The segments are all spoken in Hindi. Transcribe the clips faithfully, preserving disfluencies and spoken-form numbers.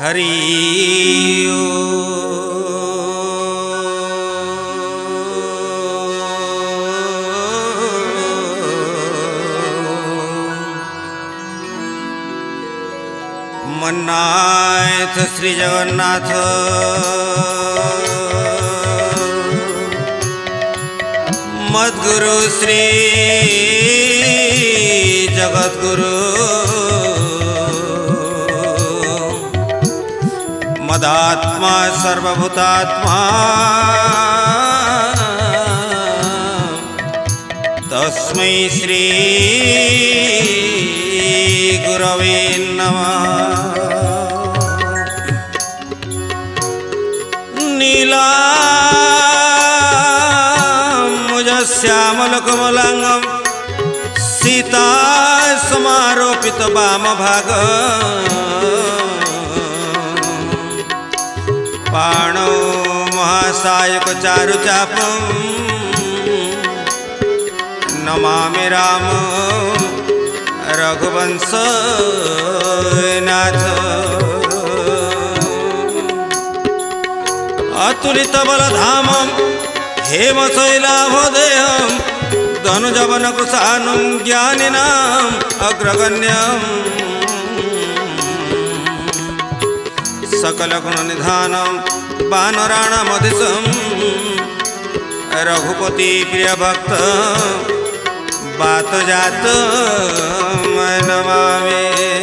हरि मन्नाथ श्री जगन्नाथ मद्गुरु श्री जगद्गुरु मदात्मा सर्वभूतात्मा तस्मै श्री गुरवे नमः। नीलाम्बुजश्यामलकमलाङ्गं सीता समारोपित वामभाग पाणौ महासायक चारुचापं नमामि राम रघुवंश नाथ। अतुलित बलधामं हेमशैलाभदेहं धनुजवनकुशानं ज्ञानिनाम् अग्रगण्यम् सकलगुणनिधानं वानराणामधीशं रघुपति प्रियभक्त बातजात नमामि।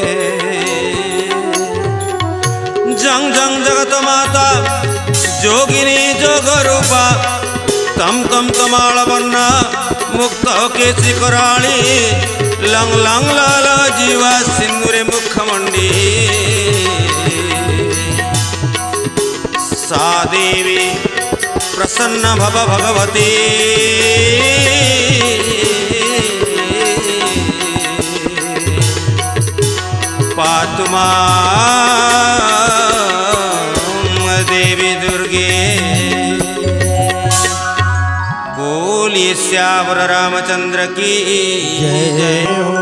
जंग जंग जगत माता जोगिनी जोगरूपा तम तम कमालवर्णा मुक्त केशी कराली लंग लंग लाल जीवा सिंदूरे मुखमंडी सा देवी प्रसन्न भव भगवती पातु मां देवी दुर्गे। बोलिए श्यावर रामचंद्र की जय जय हो।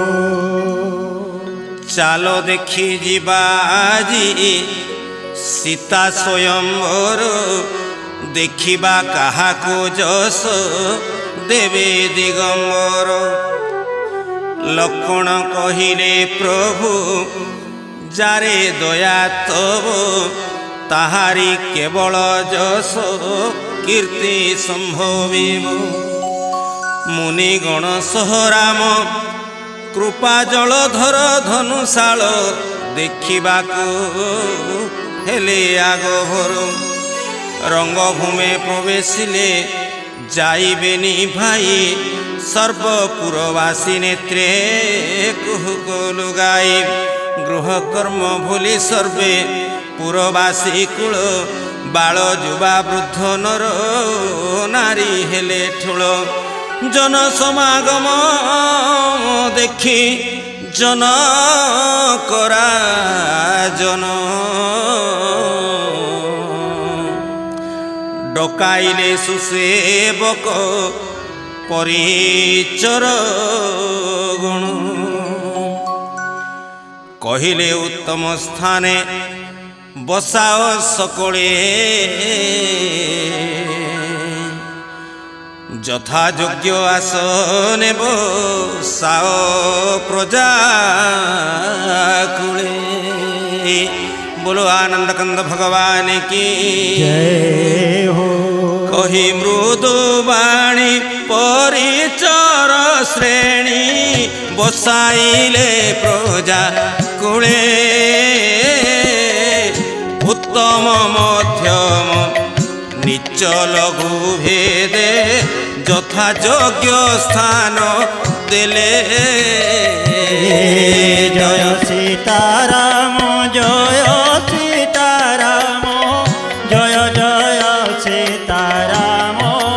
चालो देखी जीबाजी सीता स्वयंवर देखिबा काहाको जस देवे दिगंबर। लक्ष्मण कहिले प्रभु जारे दया तब ताहारी केवल जस कीर्ति संभविब। मुनिगण सह राम कृपा जलधर धनुशाल देखिबाकू हेले आगभर। रंगभूमि प्रवेशिले जाइबेनी भाई सर्वपुरवासी नेत्रे कुहुको लुगाई। गृहकर्म भूली सर्वे पुरवासी कूल बाल युवा वृद्ध नर नारी हेले ठूल। जन समागम देखी जन करा जन डकाइले सुसेवक परिचर गुण। कहिले उत्तम स्थाने बसाओ सकले यथा योग्य आसने बसाओ प्रजा कुले। बोलो आनंद कंद भगवान की जय हो। कही मृदु वाणी परिचर श्रेणी बसाइले प्रजा कुले। उत्तम मध्यम नीच लघु भेदे यथा योग्य स्थान देले। जय सीताराम जय सीताराम जय जय सीताराम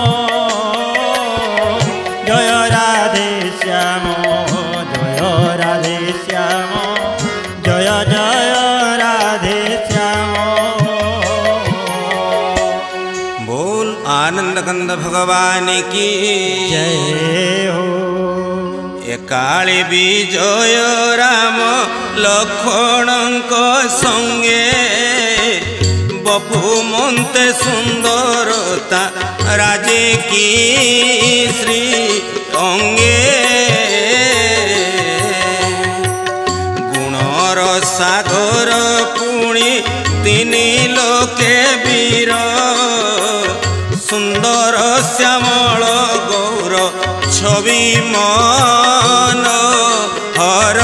जय राधे श्याम जय राधे श्याम जय जय राधे श्याम। बोल आनंद कंद भगवान की जय हो। काली विजय राम लक्ष्मणଙ୍କ संगे बपु मन्ते सुंदरता राजे की श्री अंगे गुणर सागर पुणी तिनी लोके वीर सुंदर श्यामल गौर छवि मन हर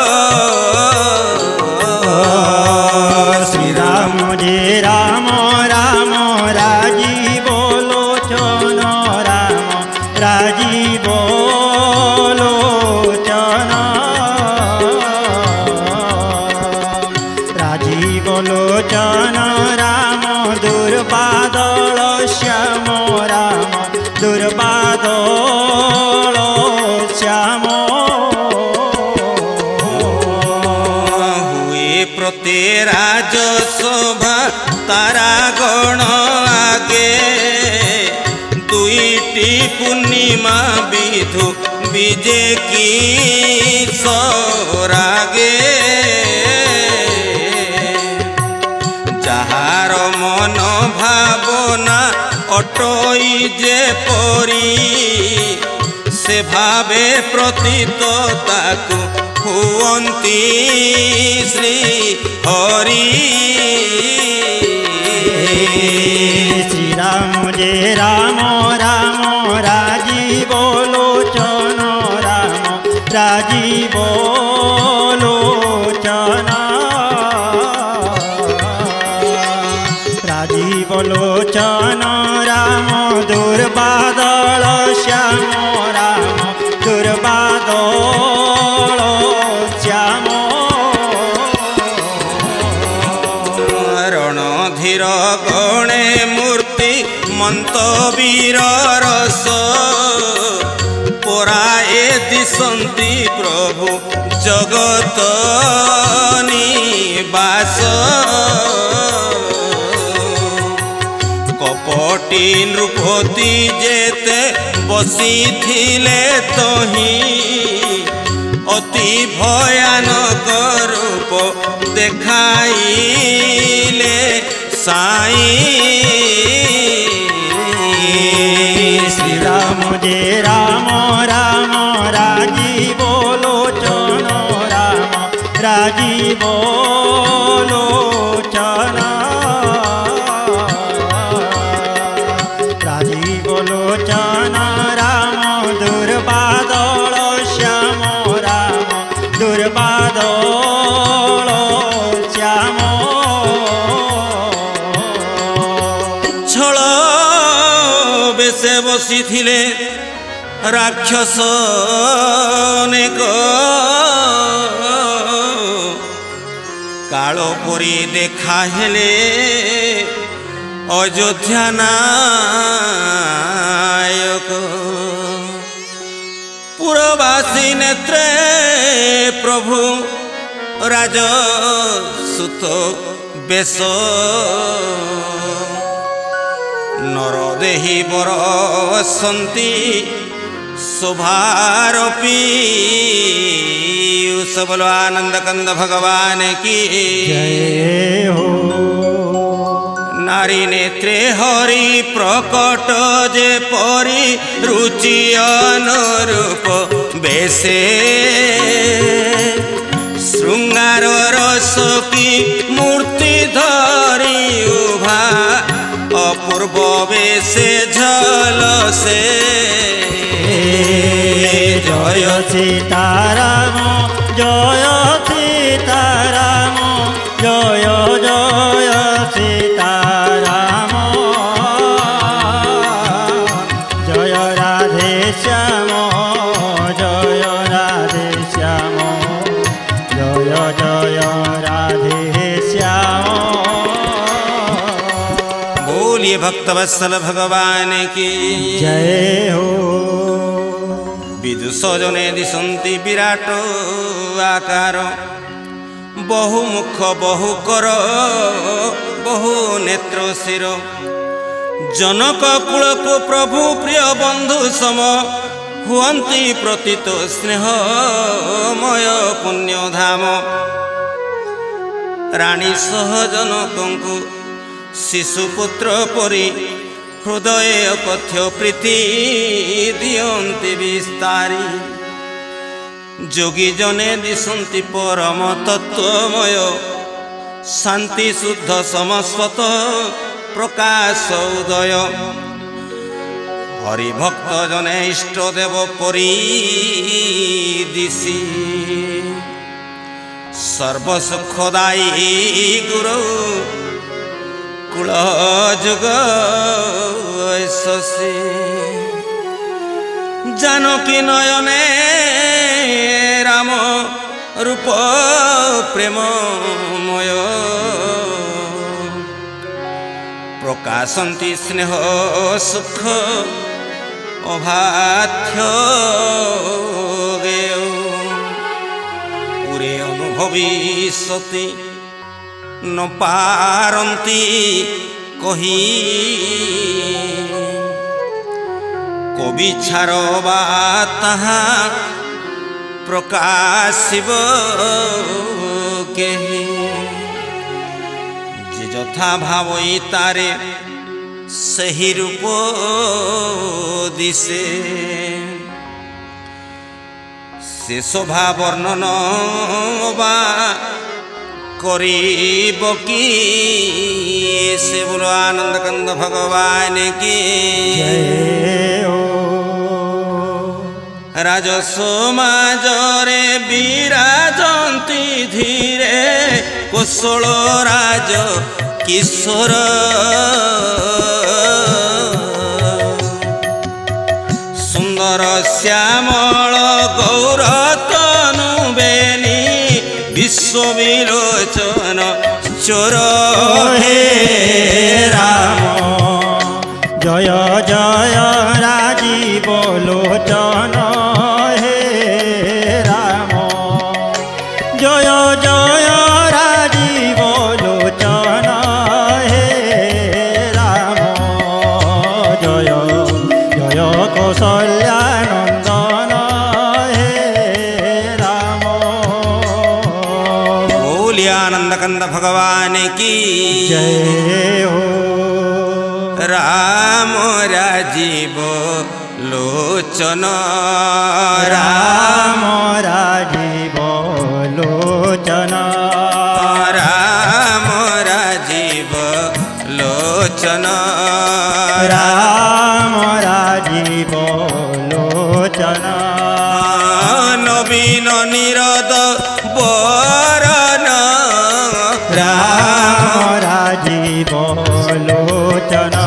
श्री राम जय राम राम राजीव लोचन राम राजीव लोचन राजीव लोचन राम दुर्बादल श्याम राम दुर्बादल श्याम हुए प्रति राजसभा तारा गण आगे दुईटी पूर्णिमा विधु विजे की सरागे जहार मन भावना अटई जे परी से भावे प्रतीत ताकु हुवंती श्री हरि श्री राम जय राम राम राजीव लोचन राम राजीव लोचन राजीव लोचन राम दुर्बादल श्याम राम दुर्बादल श्याम रणधीर गणे मूर्ति मन्त वीर रस पराए दिशन्ति प्रभु जगत निवास कपटी नृपति जेते बसिथिले तही अति भयानक रूप देखाइले साई श्री राम जय राम राम राजीव लोचन राम राजीव लोचन राजीव लोचन राम दुर्बादल श्याम राम दुर्बादल श्याम छल बेसे बसी थिले राक्षस अनेक कालो परी देखा हेले अयोध्या नायक पुरवासी नेत्रे प्रभु राजसुत बेश नरदेही बरसंती शोभारोपी सब बोलो आनंद कंद भगवान की जय हो नारी नेत्रे हरि प्रकट जे परी रुचि अनुरूप बेसे श्रृंगार रस की मूर्ति धरी उभा अपूर्व बेसे झल से जय सीताराम जय सीताराम जय जय सीताराम जय राधे श्याम जय राधे श्याम जय जय राधे श्याम बोलिए भक्तवत्सल भगवान की जय हो विदुषजने दिशन्ति विराट आकार बहुमुख बहुकर बहु नेत्र शिर जनक कुल को प्रभु प्रिय बंधु सम हुअन्ति प्रतित स्नेहमय पुण्यधाम राणी सहजनकଙ୍କୁ शिशुपुत्र परि हृदय कथ्य प्रीति दियन्ति विस्तारी जोगी जने दिशन्ति परम तत्वमय शांति शुद्ध समस्वत प्रकाश उदय हरिभक्त जने इष्टदेव परि दिशि सर्वसुखदायी गुरु कुल जुग शशि जानकी नयने राम रूप प्रेममय प्रकाशन्ति स्नेह सुख अभाथ्य गेय पुरे अनुभवी सती न पारन्ति कही कवि छार बा ताहा प्रकाशिब केहि जे यथा भावई तारे सही रूप दिसे से शोभा वर्णन बा करीब की से बोलो आनंद कंद भगवान की जय हो। राजसमाजरे विराजन्ति धीरे कोशल राज किशोर सुंदर श्यामल गौरतनु बेनी विश्वविलोचन चोर हे राम जय जय राजीव लोचन हे राम जय जय राजीव लोचन हे राम जय जय कौशल्यानंदन हे राम। बोलिए आनंद कंद भगवान की जय हो। राम राजीव लोचन राम राजीव लोचन राम राजीव लोचन राम राजीव लोचन नवीन निरद बरन राम राजीव लोचन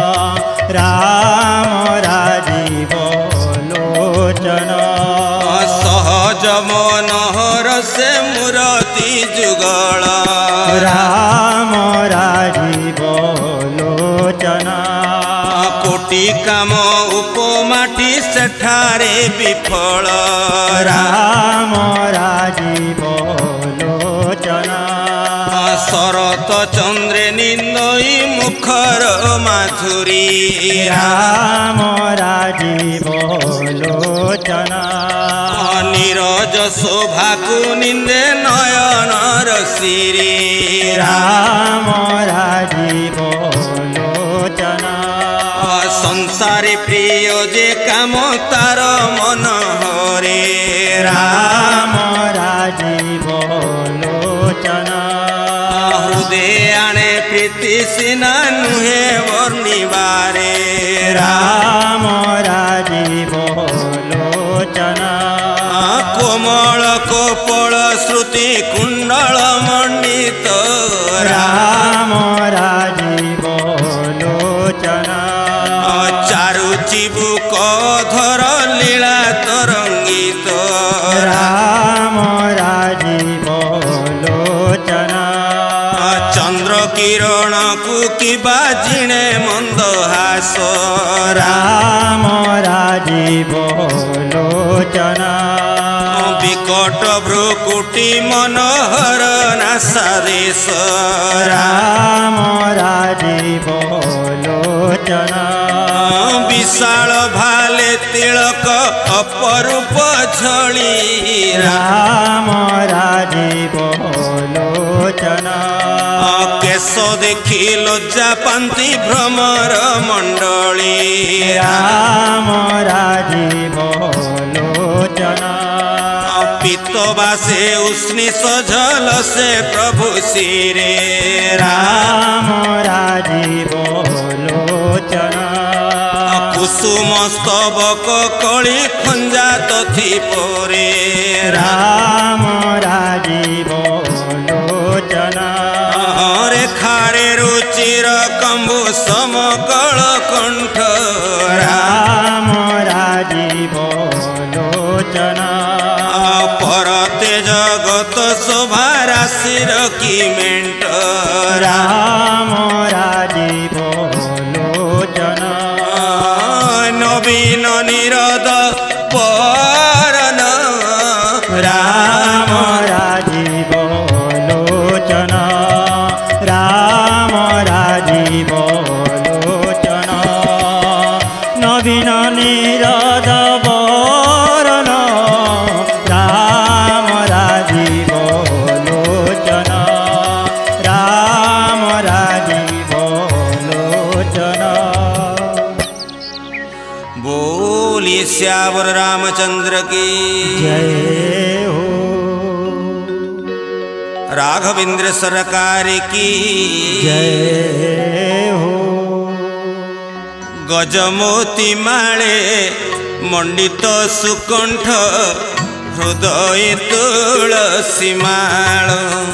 राम राजीव लोचन सहज मनोहर से मूर्ति जुगल राम राजीव लोचन कोटि काम उपमाटी सेठारे विफल राम राजीव लोचन शरत चंद्रे निंदई मुखर माधुरी राम राजीव लोचन नीरज शोभा को निंदे नयन रसिरी राम राजीव लोचन संसारे प्रिय जे काम तार मन हरे राम राजीव लोचन हृदय आणे प्रीति सिना नुहे वर्णिबारे राम राजीव लोचन कोमल कोपल श्रुति कुंडल मंडित राम राजीव लोचन चारु चिबुक धर लीला तरंगित राम राजीव लोचन चंद्र किरण को किबा जिणे मंदहास राम राजीव लोचन विकट भ्रुकुटी मनोहर नासादेश राम राजीव लोचन विशाल भाले तिलक ଅପରୂପ ଝଳି ରାମ ରାଜୀବ ଲୋଚନ କେଶ ଦେଖି ଲଜ୍ଜା ପାନ୍ତି ଭ୍ରମର ମଣ୍ଡଳୀ ରାମ ରାଜୀବ ଲୋଚନ ପିତ ବାସେ ଉଷ୍ଣି ସଝଲ ସେ ପ୍ରଭୁ ଶିରେ ରାମ ରାଜୀବ ଲୋଚନ କୁସୁମ ସ୍ତବକ କଳି ଖଞ୍ଜା ତଥି ପରେ ରାମ ରାଜୀବ ଲୋଚନ ରେଖାରେ ରୁଚିର କମ୍ବୁ ସମକଳ କଣ୍ଠ ରାମ ରାଜୀବ ଲୋଚନ ପରତେ ଜଗତ ଶୋଭା ରାଶିର କି ମେଣ୍ଟ ରାମ ରାଜୀବ ଲୋଚନ ନବୀନ ନିରଦ ପରନ ରାମ ରାଜୀବ ଲୋଚନ ରାମ ରାଜୀବ ଲୋଚନ ନବୀନ ନିରଦ ବରନ ରାମ ରାଜୀବ ଲୋଚନ ରାମ ରାଜୀବ ଲୋଚନ बोली श्यावर रामचंद्र की जय हो राघवेंद्र सरकार की जय हो गजमोती माळे मंडित सुकंठ हृदय तुलसी माळ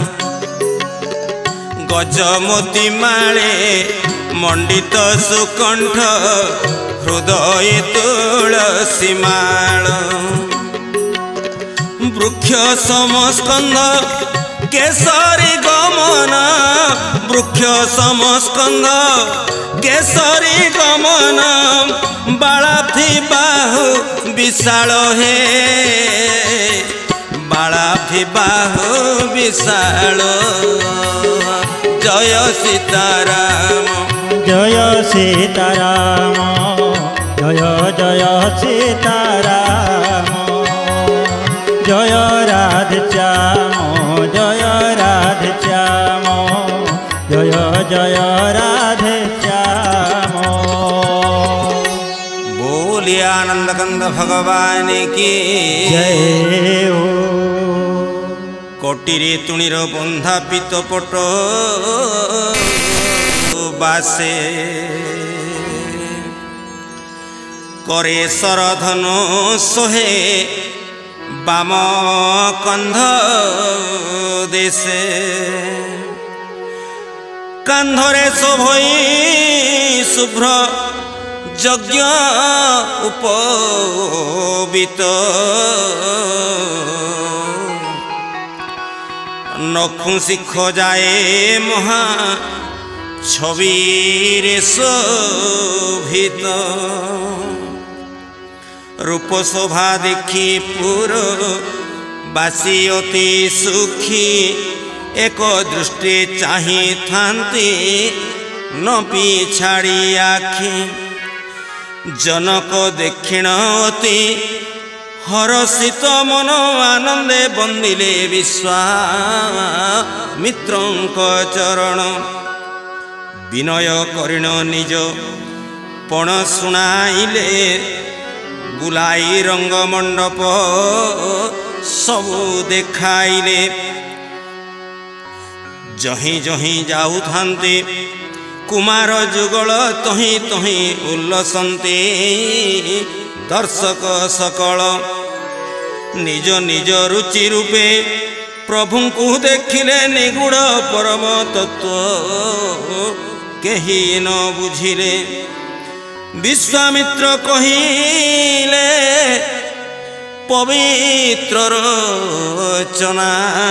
गजमोती माळे मंडित सुकंठ हृदय तुलसी माळ वृक्ष समस्कंद केसरी गमन वृक्ष समस्कंद केसरी गमन बाळाथी बाहु विशाल हे बाळाथी बाहु विशाल जय सीताराम जय सीताराम जय जय सीताराम जय राधेश्याम जय राधेश्याम जय जय राधेश्याम बोली आनंद कंद भगवान की जय हो कोटिरे तुणीर बंधा पीत पट बासे करे सरधनु सोहे बाम कंध देशे कांधरे शोभई शुभ्र यज्ञ उपवीत नखुशी खोजाए महा छवि शोभित रूप शोभा देखी पुर बासी अति सुखी एक दृष्टि चाही थांती न पिछाड़ी आखि जनक दक्षिण अति हरषित मन आनंदे बंदिले विश्वामित्रंक चरण विनय करिण निज पण शुणाइले बुलाई रंग मंडप सबु देखाइले जही जही जाऊ थांते कुमार जुगल तही तही उल्लसंते दर्शक सकल निज निज रुचि रूपे प्रभु को देखिले निगूढ़ परम तत्व केही न बुझिले विश्वामित्र कहिले पवित्र रचना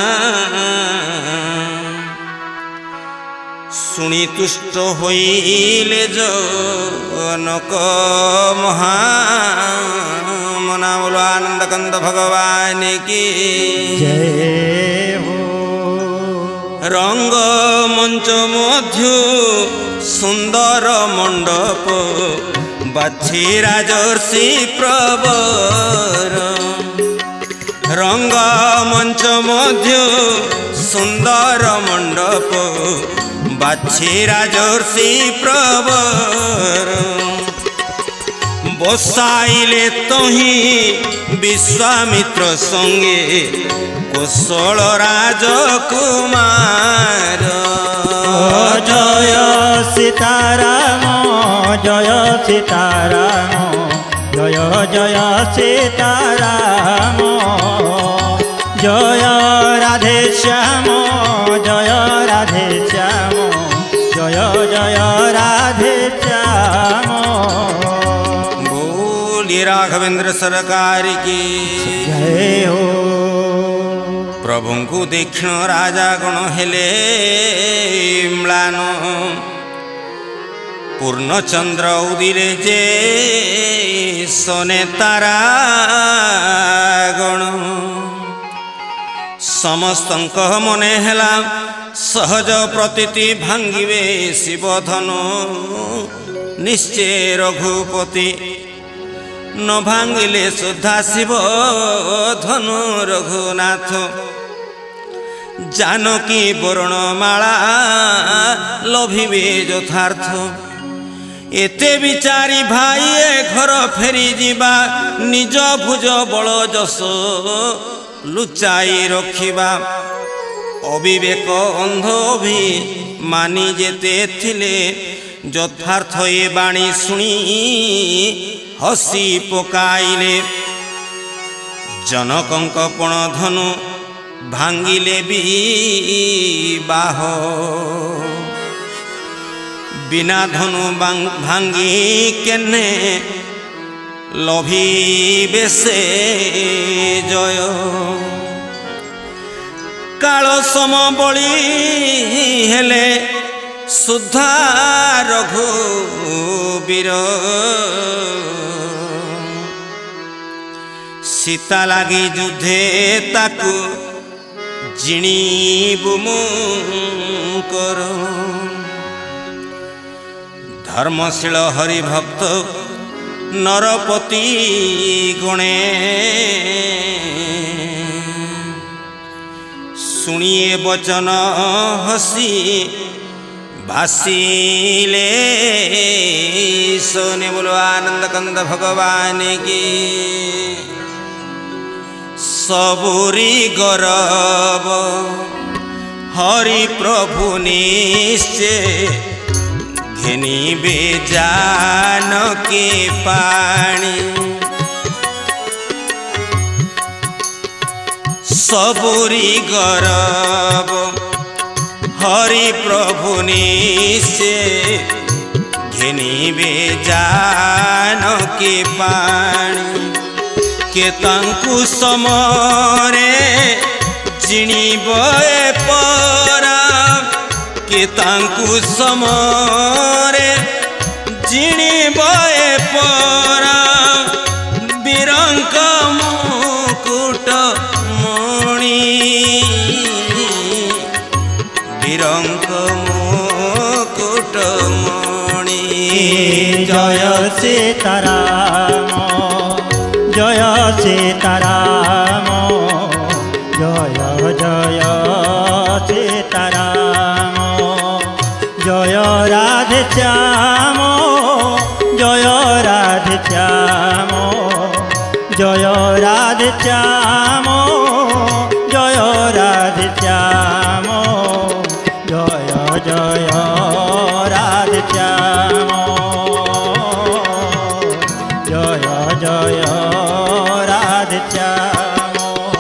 सुनी तुष्ट होइले जनक महामना बोलो आनंद कंद भगवान की जय हो रंग मंच मध्य सुंदर मंडप ବାଛି ରାଜର୍ଷି ପ୍ରବର ରଙ୍ଗ ମଞ୍ଚ ମଧ୍ୟ ସୁନ୍ଦର ମଣ୍ଡପ ବାଛି ରାଜର୍ଷି ପ୍ରବର ବସାଇଲେ ତହିଁ ବିଶ୍ୱାମିତ୍ର ସଙ୍ଗେ କୋଶଳ ରାଜକୁମାର ଜୟ ସୀତାରାମ ଜୟ ସୀତାରାମ ଜୟ ଜୟ ସୀତାରାମ ଜୟ ରାଧେ ଶ୍ୟାମ ଜୟ ରାଧେ ଶ୍ୟାମ ଜୟ ଜୟ ରାଧେ ଶ୍ୟାମ बोलिए राघवेंद्र सरकार की जय हो। प्रभु को दक्षिण राजा गण हेले म्लान पूर्णचंद्र उदिले जे सोने तारा गण समस्त मने हेला सहज प्रतीति भांगिवे शिवधनु निश्चय रघुपति न भांगिले सुधा शिव धनु रघुनाथ जानकी बरणमाला लभिवे यथार्थ एते विचारी भाई घर फेरी जीवा निज भुज बल जस लुचाई रखिबा अविवेक अंध भी मानी जेते थिले यथार्थ ए बाणी शुणी हसी पकाइले जनकंक पण धनु भांगिले भी बाह बिना धनु भांगी केने लभी बेसे जय काल सम बली हेले सुधा रघुबीर सीता लागी युद्धे ताकू जिणीबु मुकर धर्मशील हरिभक्त नरपति गणे सुनिए वचन हसी भासीले सोने बोलो आनंद कंद भगवान की सबुरी गौरव हरि प्रभु निश्चय घेनी बेजान के पानी सबुरी गौरव हरि प्रभु निश्चय घेनी बेजान के पानी के तांकु समरे जिणीब परा के तांकु समरे जिणीब परा बीरंक मुकुट मणि बीरंक मुकुट मणि जय सीताराम जय सीताराम जय जय सीताराम जय राधे श्याम जय राधे श्याम जय राधे श्याम जय राधे श्याम जय जय राधे श्याम जय जय राधे श्याम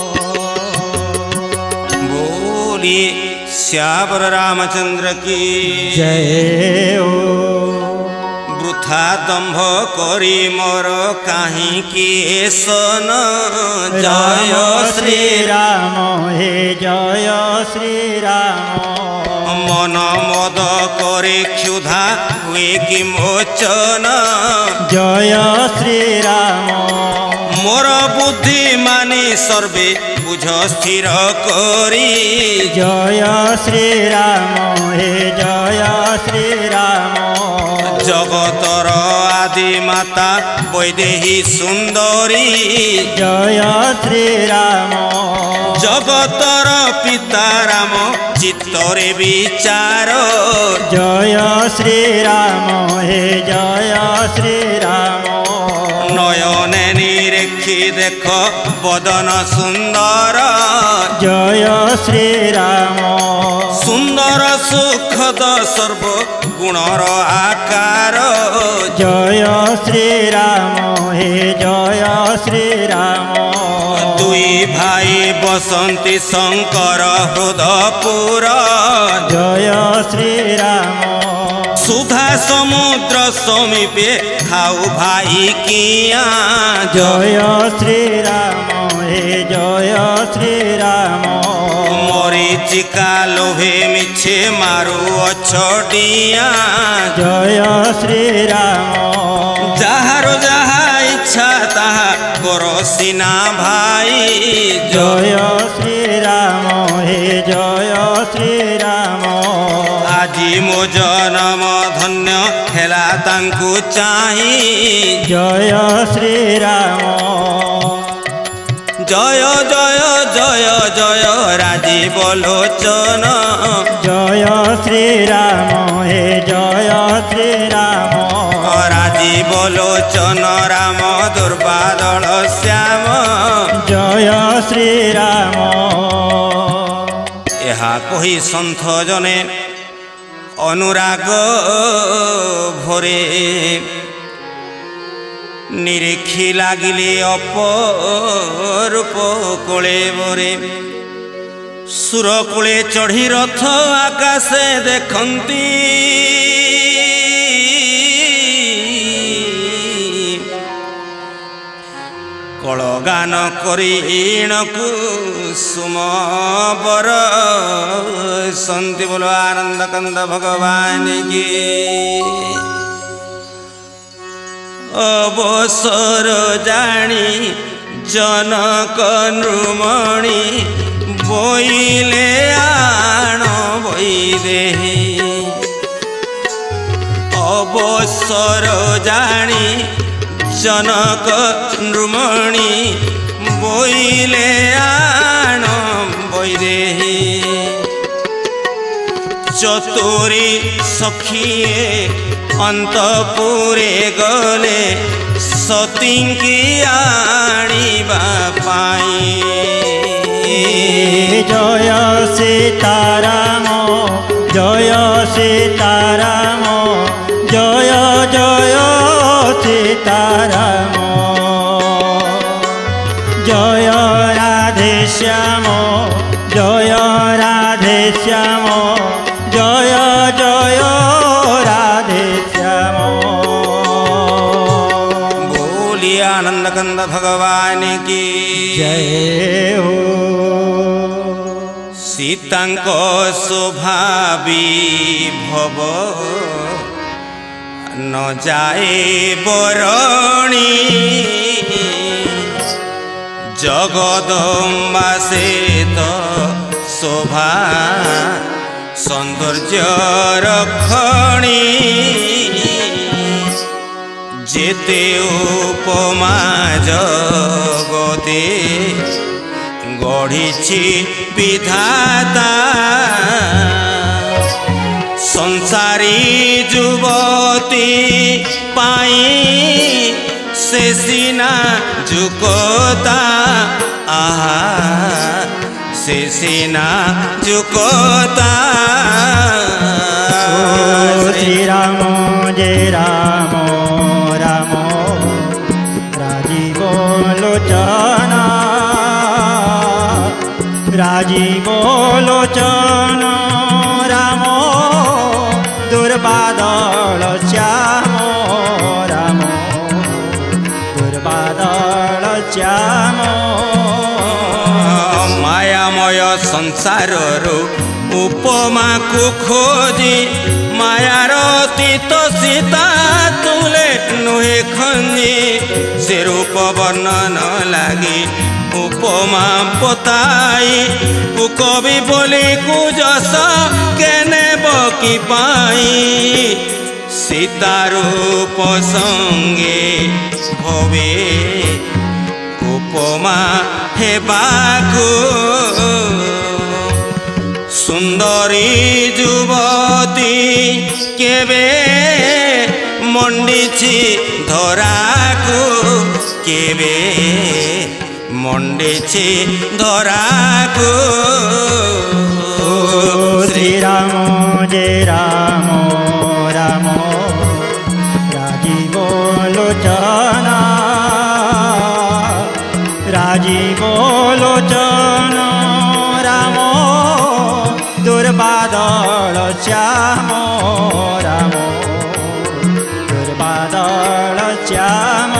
बोलिए श्यावर रामचंद्र की जय हो। वृथा दंभ करी मोर काहीं की सन जय श्री राम हे जय श्री राम मन मद करे क्षुधा हुए कि मोचन जय श्री राम मोर बुद्धि मानी सर्वे बुझ स्थिर करी जय श्री राम हे जय श्री राम जगतर आदि माता वैदेही सुंदरी जय श्री राम जगतर पिता राम चित्तरे विचार जय श्री राम हे जय श्री राम नयने निरेखी देख बदन सुंदर जय श्री राम सुंदर सुखद सर्व गुणर आकार जय श्री राम हे जय श्री राम दुई भाई बसंती शंकर हृदपुर जय श्री राम सुधा समुद्र समीपे खाऊ भाई किया जय श्री राम हे जय श्री राम मरीचिका लोभे मिछे मारू अछडिया जय श्री राम जाहार जहा इच्छा ताहा करो सिना भाई जय श्री राम हे जय श्री राम आजी मो जन्म धन्य हेला तांकु चाही जय श्री राम जय जय जय जय राजीव लोचन जय श्री राम हे जय श्री राम राजीव लोचन राम दुर्बादल श्याम जय श्री राम ଏହା କହି ସନ୍ଥ ଜନେ ଅନୁରାଗ ଭରେ ନିରୀକ୍ଷି ଲାଗିଲେ ଅପରୂପ କୋଳେ ବରେ ସୁର କୂଳେ ଚଢ଼ି ରଥ ଆକାଶେ ଦେଖନ୍ତି କଳଗାନ କରି ଇଣକୁ ସୁମବର ସନ୍ତି ବୋଲ ଆନନ୍ଦ କନ୍ଦ ଭଗବାନ କି ଅବସର ଜାଣି ଜନକ ନୃମଣି ବୋଇଲେ ଆଣ ବୈଦେହୀ ଅବସର ଜାଣି जनक नृमणि बोइले आण बैदेही चतुरी सखिए अंतपुरे गले सतींकी आनिबा पाई जय सीताराम जय सीताराम जय जय सीताराम जय राधे श्याम जय राधे श्याम जय जय राधे श्याम बोली आनंद कंद भगवान की जय हो सीतांको स्वभावी भव न जाए बरणी जगदम्बा से तो शोभा सौंदर्य रखणी जेते उपमा जगते गढ़ी विधाता संसारी जुवती पाई से सीना झुकोता आहा से सीना झुकोता श्री राम जय राम राम राजीव लोचन राजीव लोचन राम दुर्बादल श्याम राम दुर्बादल श्याम मायामय संसार उपमा को खोजी मायार तीत सीता तुले नुहे खंजी से रूप वर्णन लगी उपमा पोताई कवि बोली कुजस केने बकी पाई सीतारूप संगे भवे उपमा हेबाकु सुंदरी युवती केबे मंडिछि धराकु केबे मंडिछि धराकु श्री राम जय राम राम राजीव लोचन राजीव लोचन राम दुर्बादल श्याम राम दुर्बादल श्याम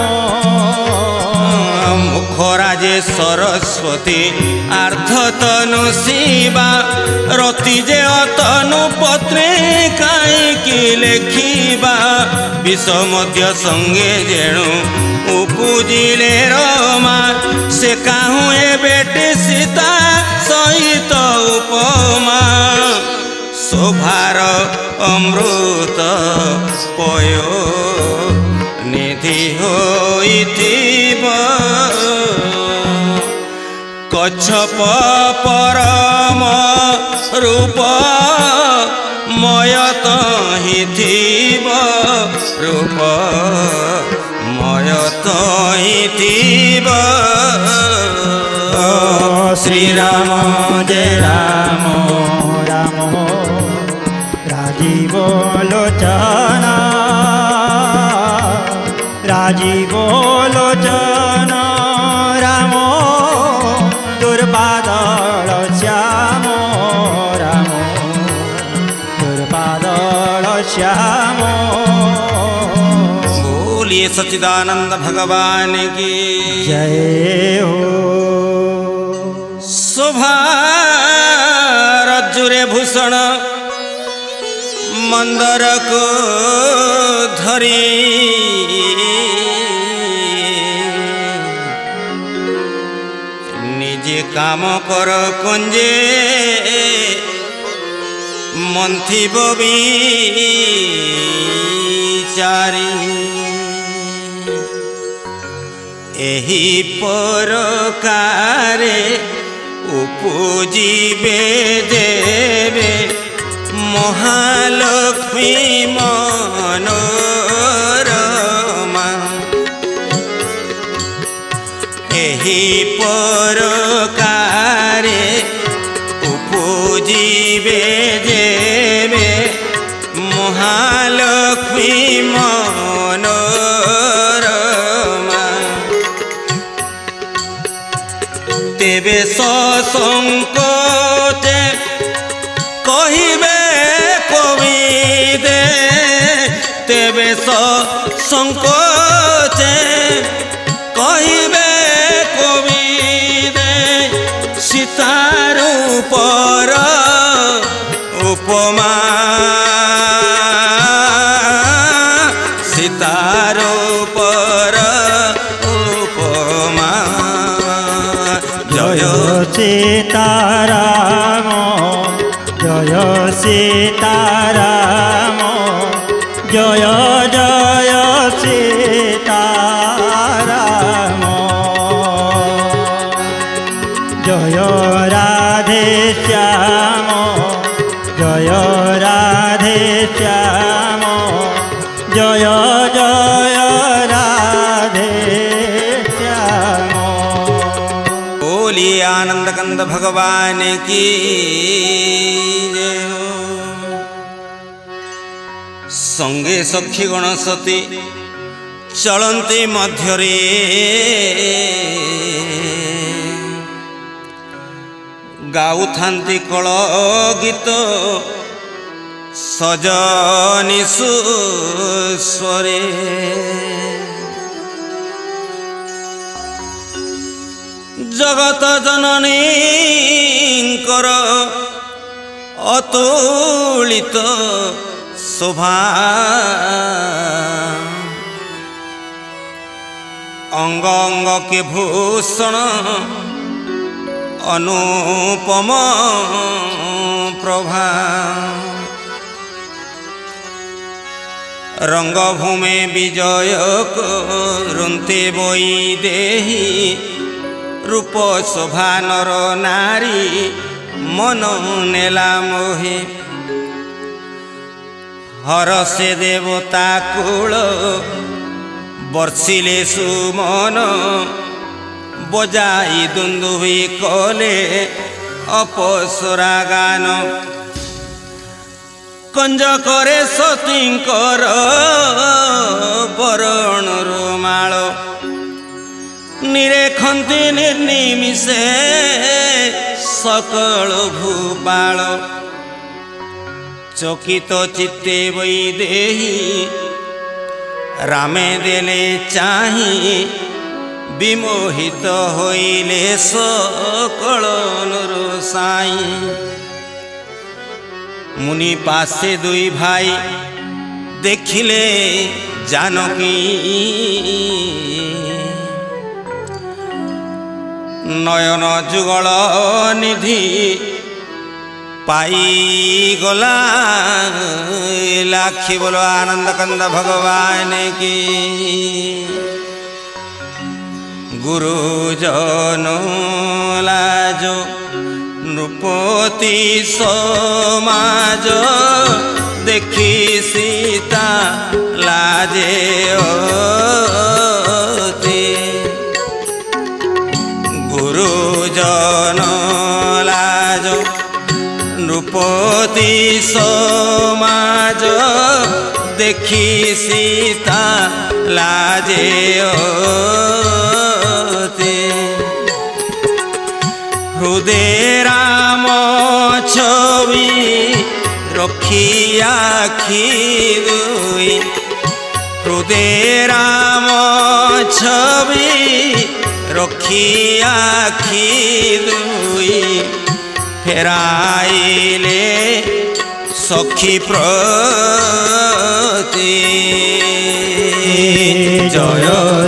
मुखराजे सरस्वती आर्धतनु शिवा रति जे अतनु पत्रे काईकि लेखिबा विष मध्य संगे जेणु उपुजिले रमा से काहू ए बेटी सीता सहित उपमा शोभार अमृत पयो निधि होइथिबा कच्छप परम रूप मयत ही थीब रूप मयत ही थीब श्री राम जय राम राम राजीव लोचन राजीव लोचन राम दुर्बादल श्याम राम दुर्बादल श्याम बोलिए सच्चिदानंद भगवान की जय हो। शोभा रज्जुरे भूषण मंदर को धरी निजे काम कर कुंजे मंथी बबी चारी एही परकारे उपजीवे देवे महालक्ष्मी मनोरमा एही परकारे उपजीवे देवे महालक्ष्मी मनोरमा तेबे ससंकोचे कहिबे कविदे तेबे ससंकोचे कहिबे कविदे सीतारूपर उपमा सीतारूपर उपमा जय सीताराम जय सीताराम जय जय सीताराम जय राधे श्याम जय राधे श्याम जय जय राधे श्याम। बोलिए आनंद कंद भगवान की जय हो। संगे सखी गण सती चलती मध्यरे गाउथांती कल गीत सजनी सुस्वरे जगत जननी कर अतुलित शोभा अंग अंग के भूषण अनुपम प्रभा रंगभूमि विजय करते वैदेही रूप शोभा नर नारी मन नेला मोहे हरसे देवता कूल बर्षिले सुमन बजाई दुंदुभि कले अपसरा गान कंज करे सतींकर बरण रुमाल निरेखंती निर्निमिषे सकल भूपाल चकित चित्ते वैदेही रामे देले चाही विमोहित होइले सकल नर साई मुनि पासे दुई भाई देखिले जानकी नयन जुगल निधि पाई गला लाखी बोलो आनंद कंद भगवान की गुरुजन लाजो नृपति समाज देखी सीता लाजे अति गुरुजन लाजो नृपति समाज देखी सीता लाजे अति हृदय राम छवि रखी आखि दुई हृदय राम छवि रखी आखि दुई फेराइले सखी प्रति जय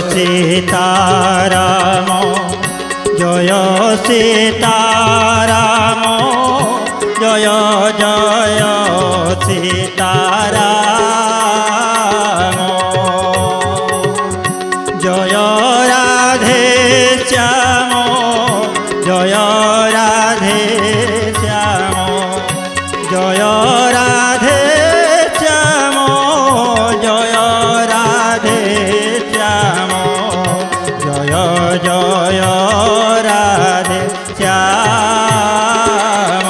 सीताराम जय सीताराम जय जय सीताराम जय राधे श्याम जय राधे श्याम जय राधे श्याम जय राधे श्याम जय जय राधे श्याम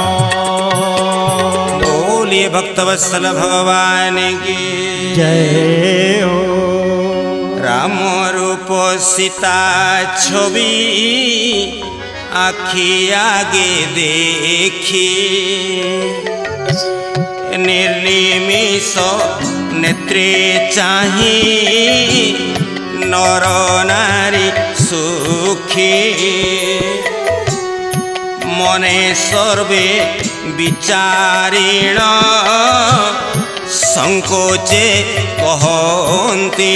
बोलिए भक्तवत्सल भगवान की जय हो राम रूप सीता छवि आखि आगे देखी निर्निमिष नेत्रे चाही नर नारी सुखी मने सर्वे विचारिण संकोचे कहन्ति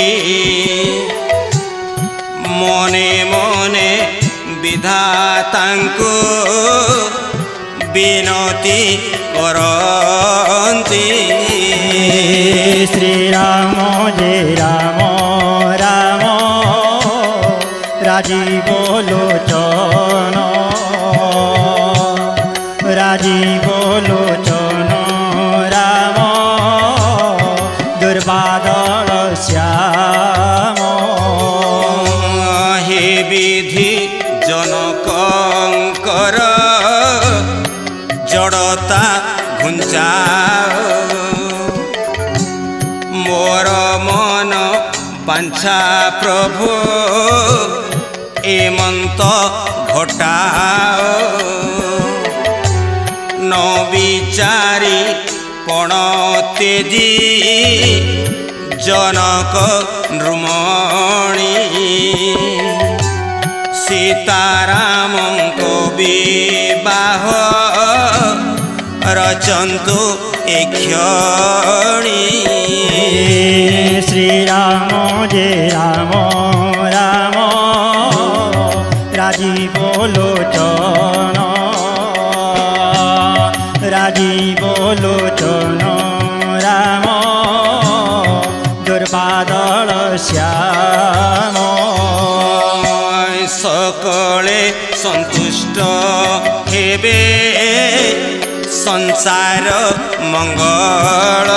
मने मने विधातांको विनती करन्ति श्री राम जय राम राम राजीव लोचन राजीव लोचन राम दुर्बादल श्याम हे विधि जनकंकर जड़ता घुंचाओ मोर मन बांछा प्रभु एमंत घटाओ न विचारी पण तेजी जनक नृमणि सीताराम को विवाह रचन्तु एक्षणी श्री राम जय राम राम राजीव लोचन राजीव लोचन राम संतुष्ट हेबे संसार मंगल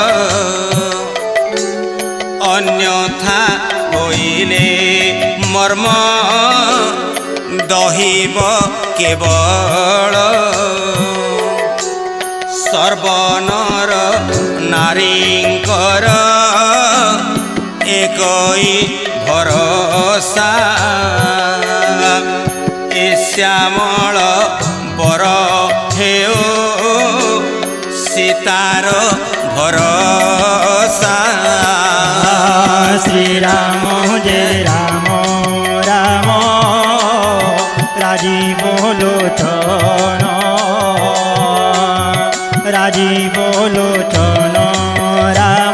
अन्यथा होइले मर्म दहिब केवल सर्वनर नारींकर एकई भरोसा ए श्यामल बर हेओ सीतार भरोसा। श्री राम जय राम राम राजीव लोचन राजीव लोचन राम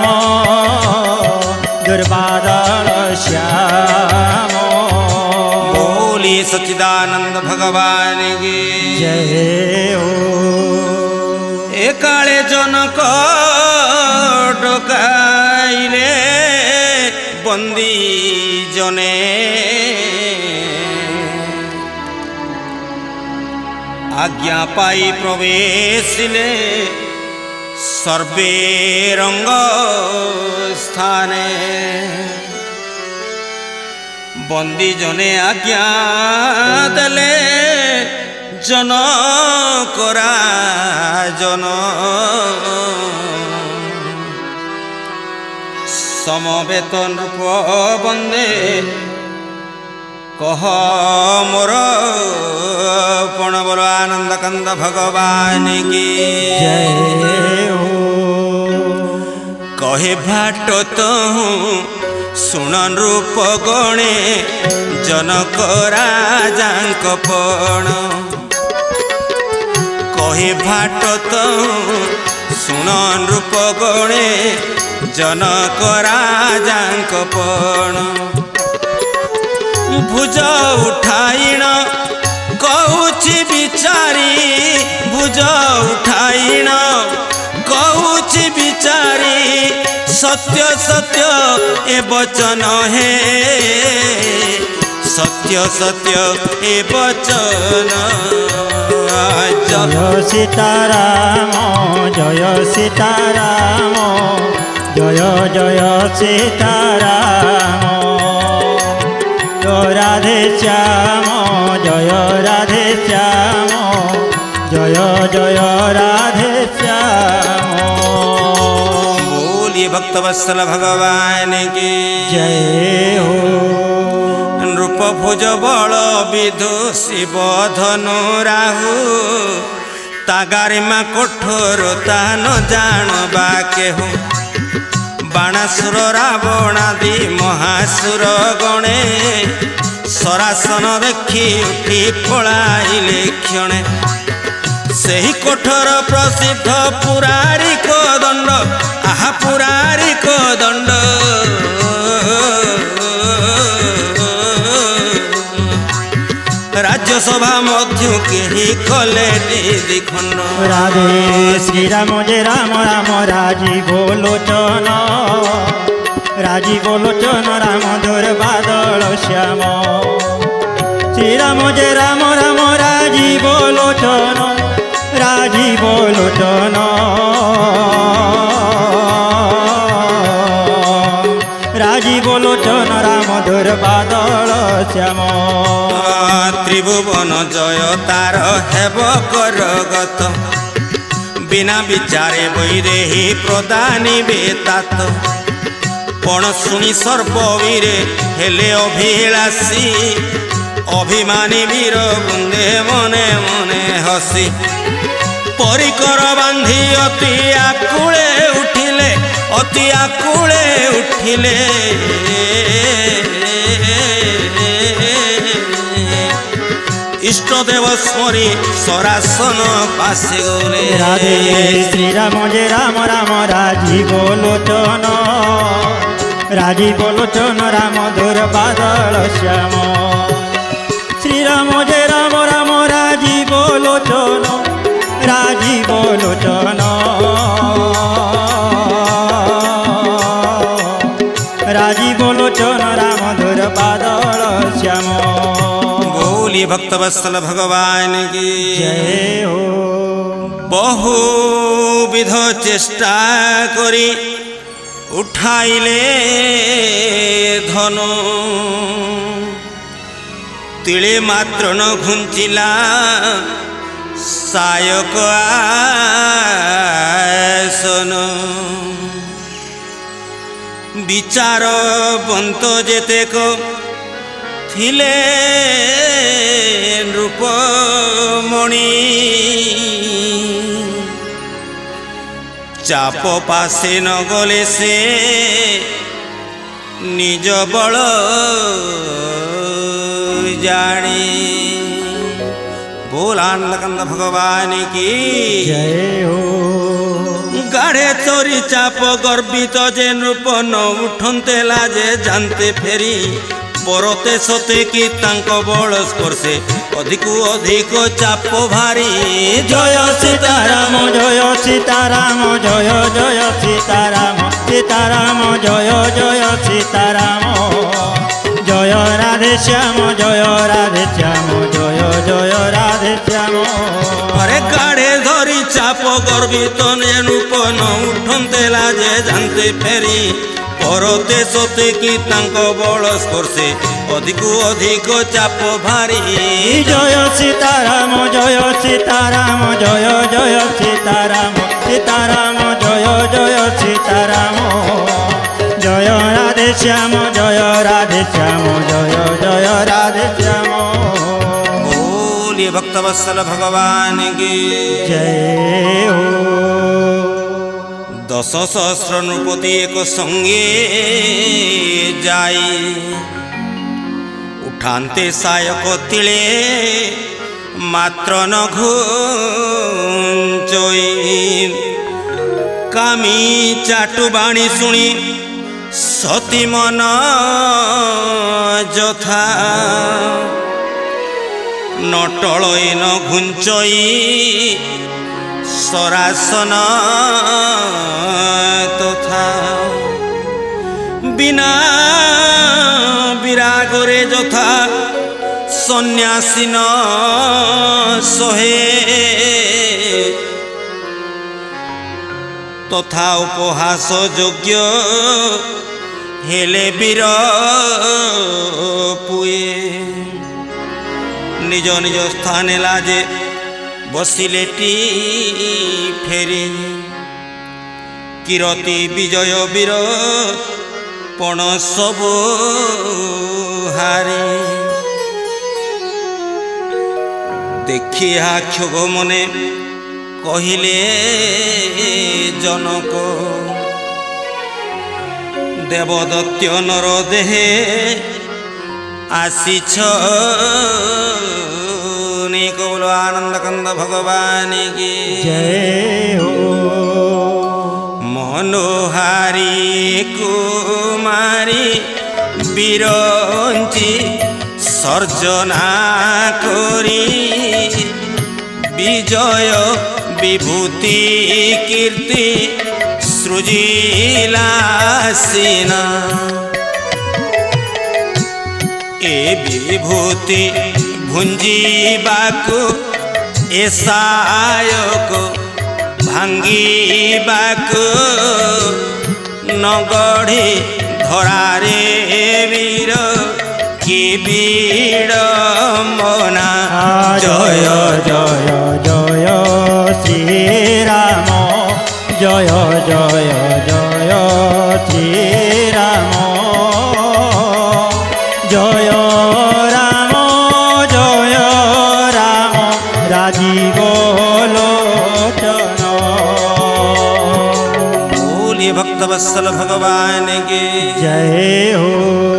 दुर्बादल श्याम। बोली सच्चिदानंद भगवान की जय हो। एकाले जनक डकाइले बंदी जने आज्ञा पाई प्रवेशिले सर्वे रंग स्थाने बंदी जने आज्ञा देले जनकरा जन समवेतन रूप बंदे कह मोर पण बोलो आनंद कंद भगवान की जय हो। कहे भाट तो सुन रूप गणे जनक राजांक पण कहे भाट तो सुन रूप गणे जनक राजांक पण भुज उठाइण कहूछि बिचारी भुज उठाइण कहूछि बिचारी सत्य सत्य ए वचन हे सत्य सत्य ए वचन। जय सीताराम जय सीताराम जय जय सीताराम जय राधे श्याम जय राधे श्याम जय जय राधे श्याम। बोलिए भक्तवत्सल भगवान की जय हो। नृप भुज बल विधु शिव धनु राहु तागारिमा कठोर ता न जानबा केहु बाणासुर रावणादि महासुर गणे सरासन देखी उठी पलाइले क्षणे सेही कठोर प्रसिद्ध पुरारिक दंड आहा पुरारिक दंड राज्यसभा मध्य केही कले दिखंड। राधे श्री राम जय राम राम राजीव लोचन राजीव लोचन राम दुर्बादल श्याम। श्री राम जय राम राम राजीव लोचन राजीव लोचन राजीव लोचन राम दुर्बादल श्याम। त्रिभुवन जय तार हेब करगत बिना विचारे बैदेही प्रदानी बेतात पण शुणी सर्पवीरे हेले अभिलाषी अभिमानी वीर बुंदे मने मने हसी परिकर बांधी अति आकुले उठिले अति आकुले उठिले इष्ट देव स्मरी सरासन पासे गले। राधे श्री राम जय राम राम राजीव लोचन राजीव लोचन राम दुर्बादल श्याम। श्री राम जय राम राम राजीव लोचन राजीव लोचन राजीव लोचन राम दुर्बादल श्याम। बोलिए भक्तवत्सल भगवान की जय हो। बहुविध चेष्टा करी उठाइले धनु तिले मात्र न घुंचिला सायक आसन विचार बंत जेतेक थिले रूपमणि चाप पासे न गले से निज बल जानी। बोल आनंदकंद भगवान की जय हो। गाढ़े चोरी चाप गर्वित जे नृप न उठते लाजे जानते फेरी परते सते कि तांक बल स्पर्शे अधिक अधिक चाप भारी। जय सीताराम जय सीताराम जय जय सीताराम सीताराम जय जय सीताराम जय राधे श्याम जय राधे श्याम जय जय राधे श्याम। अरे गाढ़े धरी चाप गर्वित नूप न उठते लाजे जानते फेरी परते सते कि तांक बल स्पर्शे अधिक अधिक चाप भारी। जय सीताराम जय सीताराम जय जय सीताराम सीताराम जय जय सीताराम जय राधे श्याम जय राधे श्याम जय जय राधे श्याम। बोलिए भक्तवत्सल भगवान की जय हो। दश सहस्र नृपति एक संगे जाई उठानते सायक तिले मात्र न घुंचोई कामी चाटु बाणी सुनी सती मन जथा नटलई न घुंचई सरासन तथा बिना विरागरे यथा सन्यासी न सहे तथा उपहास योग्य हेले वीर पुए निज निज स्थान लाजे बसिलेटी फेरी किरती विजय वीर पण सब हारी देखिया क्षोभ मने कहिले जनक देवदत्य नर देहे आसीछ बोलो आनंदकंद भगवान की जय हो। मनोहारी कुमारी बिरंची सर्जना करी विजय विभूति कीर्ति सृजिला सीना ए विभूति भुंजीबाकु एसायक भांगीबाकु नगढ़ी धरारे वीर कि विडम्बना। जय जय जय श्री राम जय जय जय श्री राम जय राम जय राम राजीव लोचन। बोलिए भक्तवत्सल भगवान के जय हो।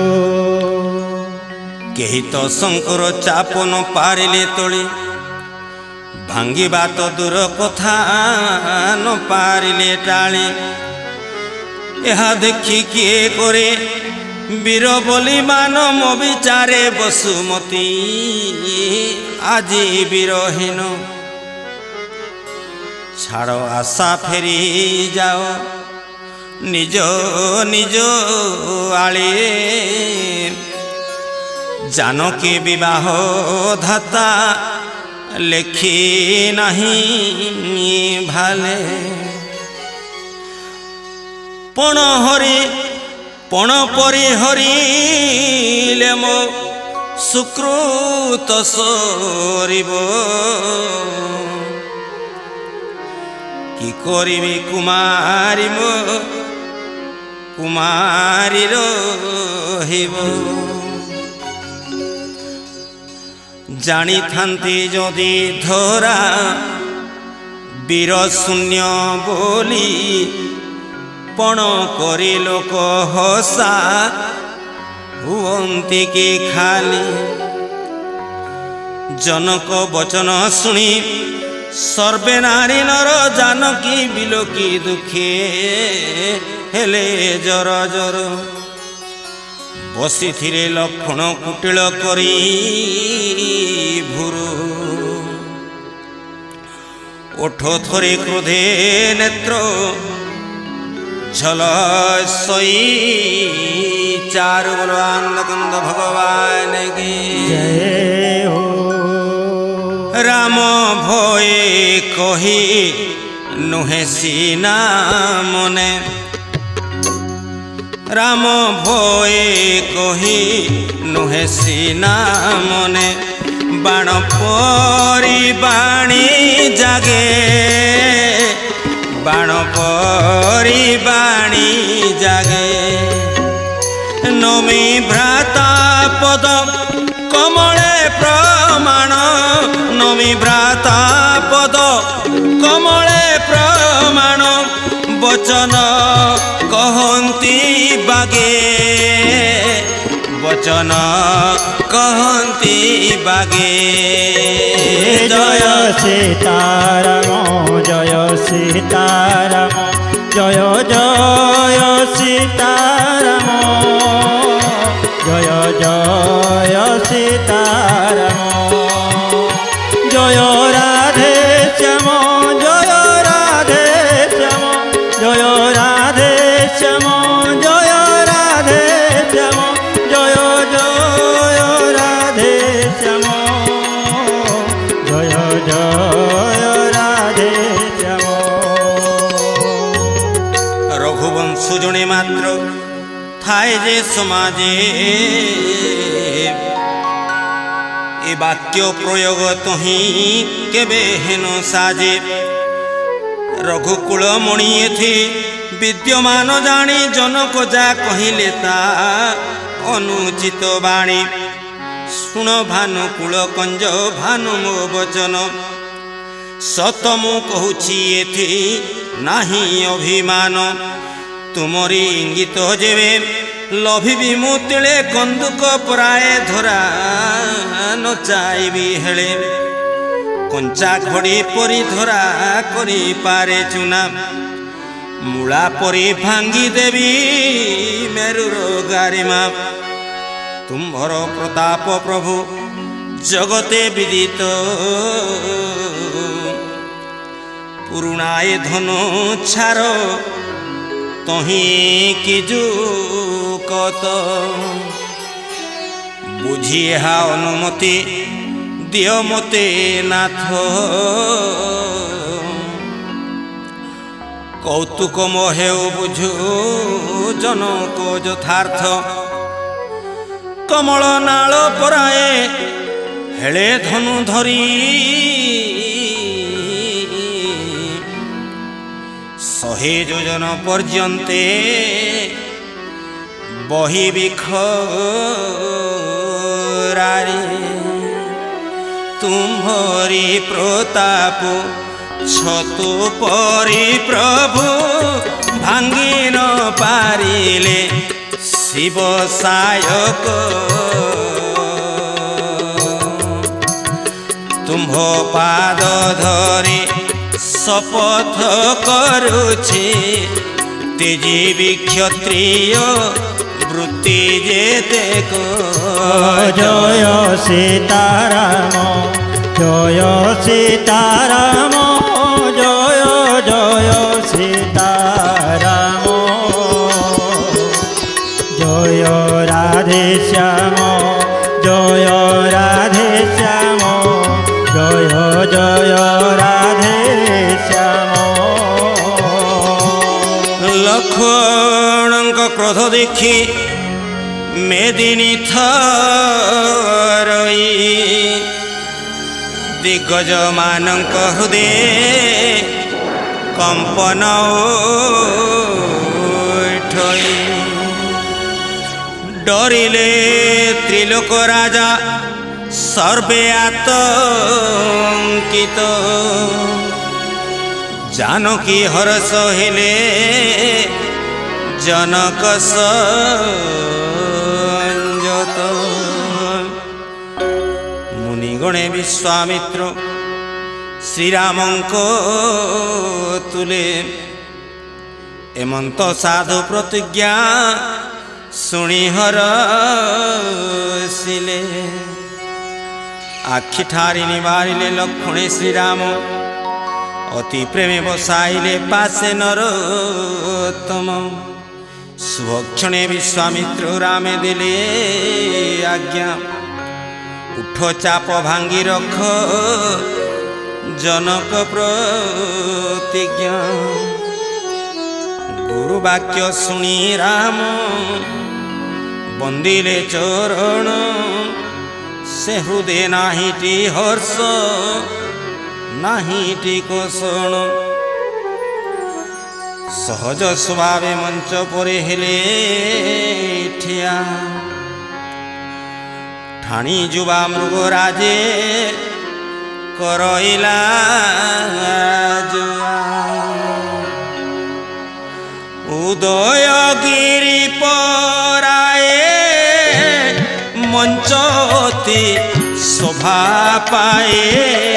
केही तो शंकर चाप न पारिले तोली भांगिबा तो दूर कथा न पारिले टाली यहा देखी किए करे वीर बोली मानम विचारे बसुमती আজি বিরহীন ছাড়ো आशा फेरी जाओ निज निज आले जानकी विवाह धाता लेखी नहीं भाले पण हरि पण परि हरिले मो सुकृत सरिब कि करिबि कुमारी मो कुमारी रहिब जानी थांती जदि धरा वीर शून्य बोली पण करी लोक हसा हुवंती की खाली जनक वचन शुणी सर्वे नारी नर जानकी बिलोकी दुखे हेले जर जर बसी थिरे लक्षण कुटिल करी भुरु ओठ थरे क्रोधे नेत्र झल सई चारु आनंद भगवान की जय हो। राम भये कही नुहे सीना मने राम भये कही नुहे सीना मने बाण परी बाणी जागे बाण परी बाणी जागे नमी भ्राता पद कमले प्रमाण नमी भ्राता पद कमले प्रमाण वचन कहंती बागे वचन कहंती बागे जय सीताराम जय सीताराम जय जय सीताराम जय जय सीताराम जय राधे श्याम जय राधे श्याम जय राधे श्याम जय राधे श्याम जय जय राधे श्याम जय जय राधे श्याम। रघुवंश जने मात्र थाए जे समाजे ए वाक्य प्रयोग तही केबे हेन साजे रघुकुल मणि एथि विद्यमान जानी जनक जा कहिले ता अनुचित बाणी सुन भानुकुल कंज भानु मो वचन सत मु कहूछि एथि नाही अभिमान तुमरी इंगित जेवे लभिबी मुतिले कंदुक प्राय धरा नचाइबी हेले कंचा घड़ी परी धरा करी पारे चुना मूला परी भांगी देवी मेरुर गारिमा तुम्भर प्रताप प्रभु जगते विदित पुरुणाए धनु छार तही किजु कत बुझी हा अनुमति दियो मते नाथ कौतुक मोहे बुझु जनक यथार्थ कमल नाल पराए हेले धनु धरी शहे योजन पर्यन्ते बही बिखरारी तुम्हारी प्रताप छतु परी प्रभु भांगी न पारिले शिव सायक तुम्ह पाद धरी शपथ करुछे तेजीवी क्षत्रिय वृत्ति जेते को जय सीताराम जय सीताराम जय जय सीताराम जय राधे श्याम जय जय राधे श्याम। लक्ष्मण क्रोध देखी मेदिनी थरई दिग्गज मानक हृदय कंपन उठई डरिले त्रिलोक राजा सर्वे आतंकित जानकी हरस हेले जनक संजत मुनिगणे विश्वामित्र श्रीरामंको तुले एमंत साधु प्रतिज्ञा शुणी हरसिले आखि ठारी निवारिले लक्ष्मणे श्रीराम अति प्रेमे बसाइले पासे नरोत्तम सुभक्षणे विश्वामित्र रामे दिले आज्ञा उठ चाप भांगी रख जनक प्रतिज्ञा गुरु वाक्य शुणी राम बंदिले चरण से हृदय नाहीटी हर्ष नाहीटी कोषण सहज स्वभावे मंच परे हेले ठिया ठाणी जुबा मृगराजे करइला जुआ उदयगिरी पराए मंचती शोभा पाए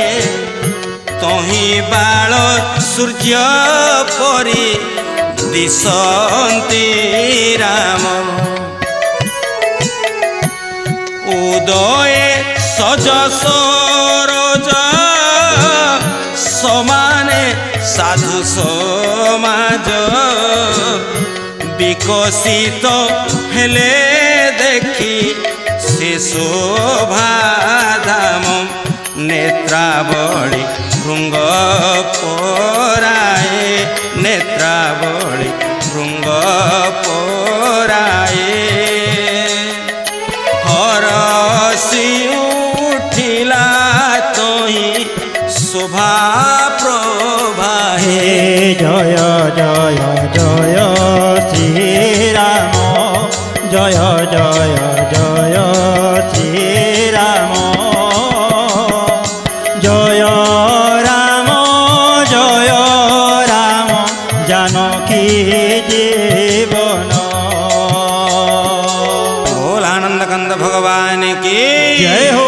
तही बाल सूर्य परी दिशंती राम उदय सज सरोज समाने साधु समाज विकसित हेले देखी से शोभा धाम नेत्रावली भृंग पोराए नेत्रावली भृंग पोराए हरसी उठिला तोही शोभा प्रभाहे जय जय जय श्रीराम जय जय जय श्रीराम जय राम जय राम जानकी जीवन। बोल आनंद कंद भगवान की जय हो।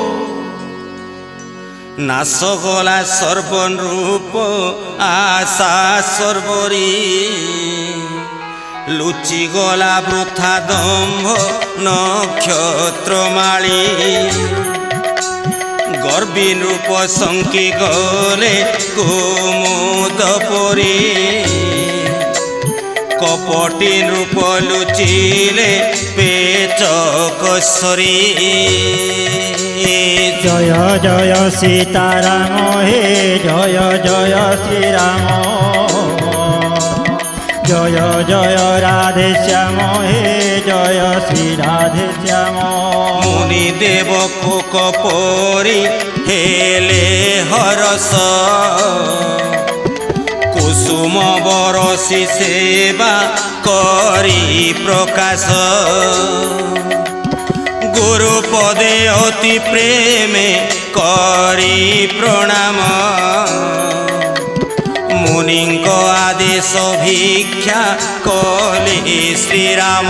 नाश गला सर्वरूप आशा सर्वरी लुचि गला वृथा दम्भ नक्षत्रमाली गर्वी रूप शंकी गले कुमुद परी कपटी रूप लुचिले पेचकसरी जय जय सीताराम हे जय जय श्रीराम जय जय राधे श्याम हे जय श्री राधे श्याम। मुनि देव कोक परी हेले हरस कुसुम बरसी सेवा करी प्रकाश गुरु पदे अति प्रेमे करी प्रणाम मुनिंक आदेश भिक्षा कले श्रीराम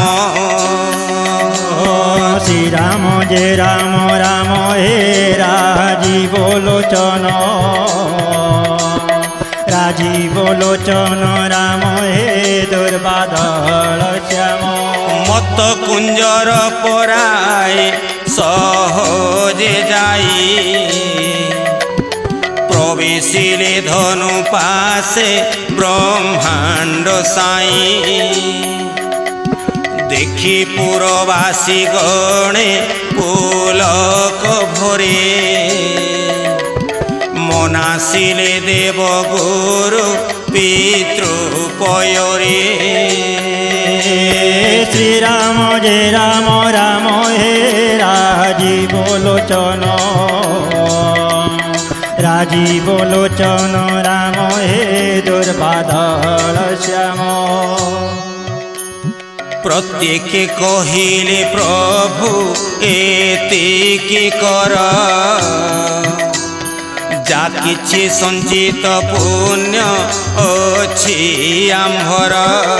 श्रीराम जय राम राम हे राजीव लोचन राजीव लोचन राम हे दुर्बादल श्याम मत कुंजर पराए सहजे जाई प्रवेशिले धनु पासे ब्रह्मांड साई देखी पुरवासी गणे पुलक भरे মনাসিলে দেব গুরু পিতৃপয়রে। শ্রীরাম জয় রাম রাম হে রাজীব লোচন, রাজীব লোচন রাম হে দুর্বাদল শ্যাম। প্রত্যেকে কহিলে প্রভু এতিকি কর, যা কিছু সঞ্চিত পুণ্য অছি আম্ভর।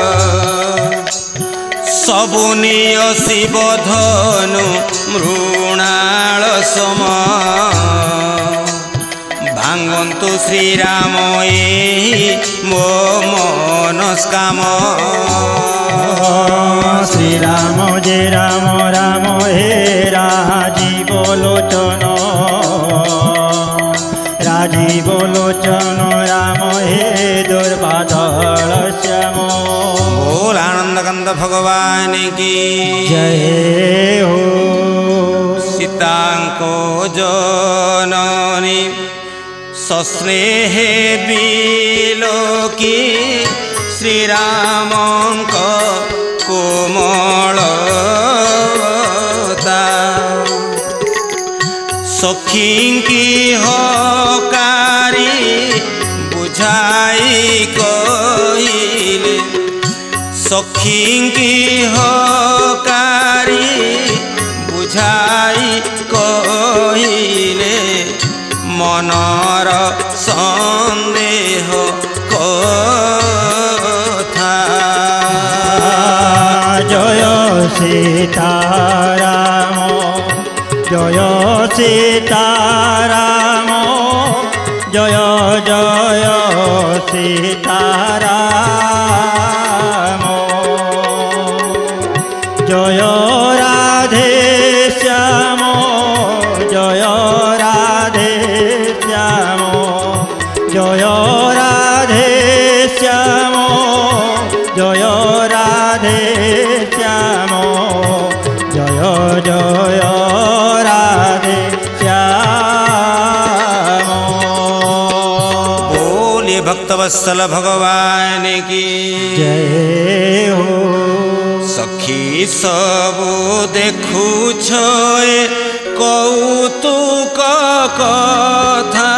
সবু নিয় শিব ধনু মৃণাল সম, ভাঙ্গন্তু শ্রীরাম এই মো মনস্কাম। শ্রীরাম জয় রাম রাম হে রাজীব লোচন, রাজীব লোচন রাম হে দুর্বাদল শ্যাম। बोल आनंद कंद भगवान की जय हो। सीतांको जननी सस्नेहे बिलोकी, श्रीरामंक कोमलता। सखींकी हकारी बुझाई कहिले, सखींकी हकारी बुझाई कहिले, मनर सन्देह कथा। जय सीताराम जय सीताराम, जय जय सीताराम। जय राधे श्याम, जय राधे श्याम, जय राधे श्याम, जय राधे श्याम, जय जय राधे श्याम। बोलिए भक्तवत्सल भगवान की जय हो। सखी सबु देखुछ कौतुक कथा,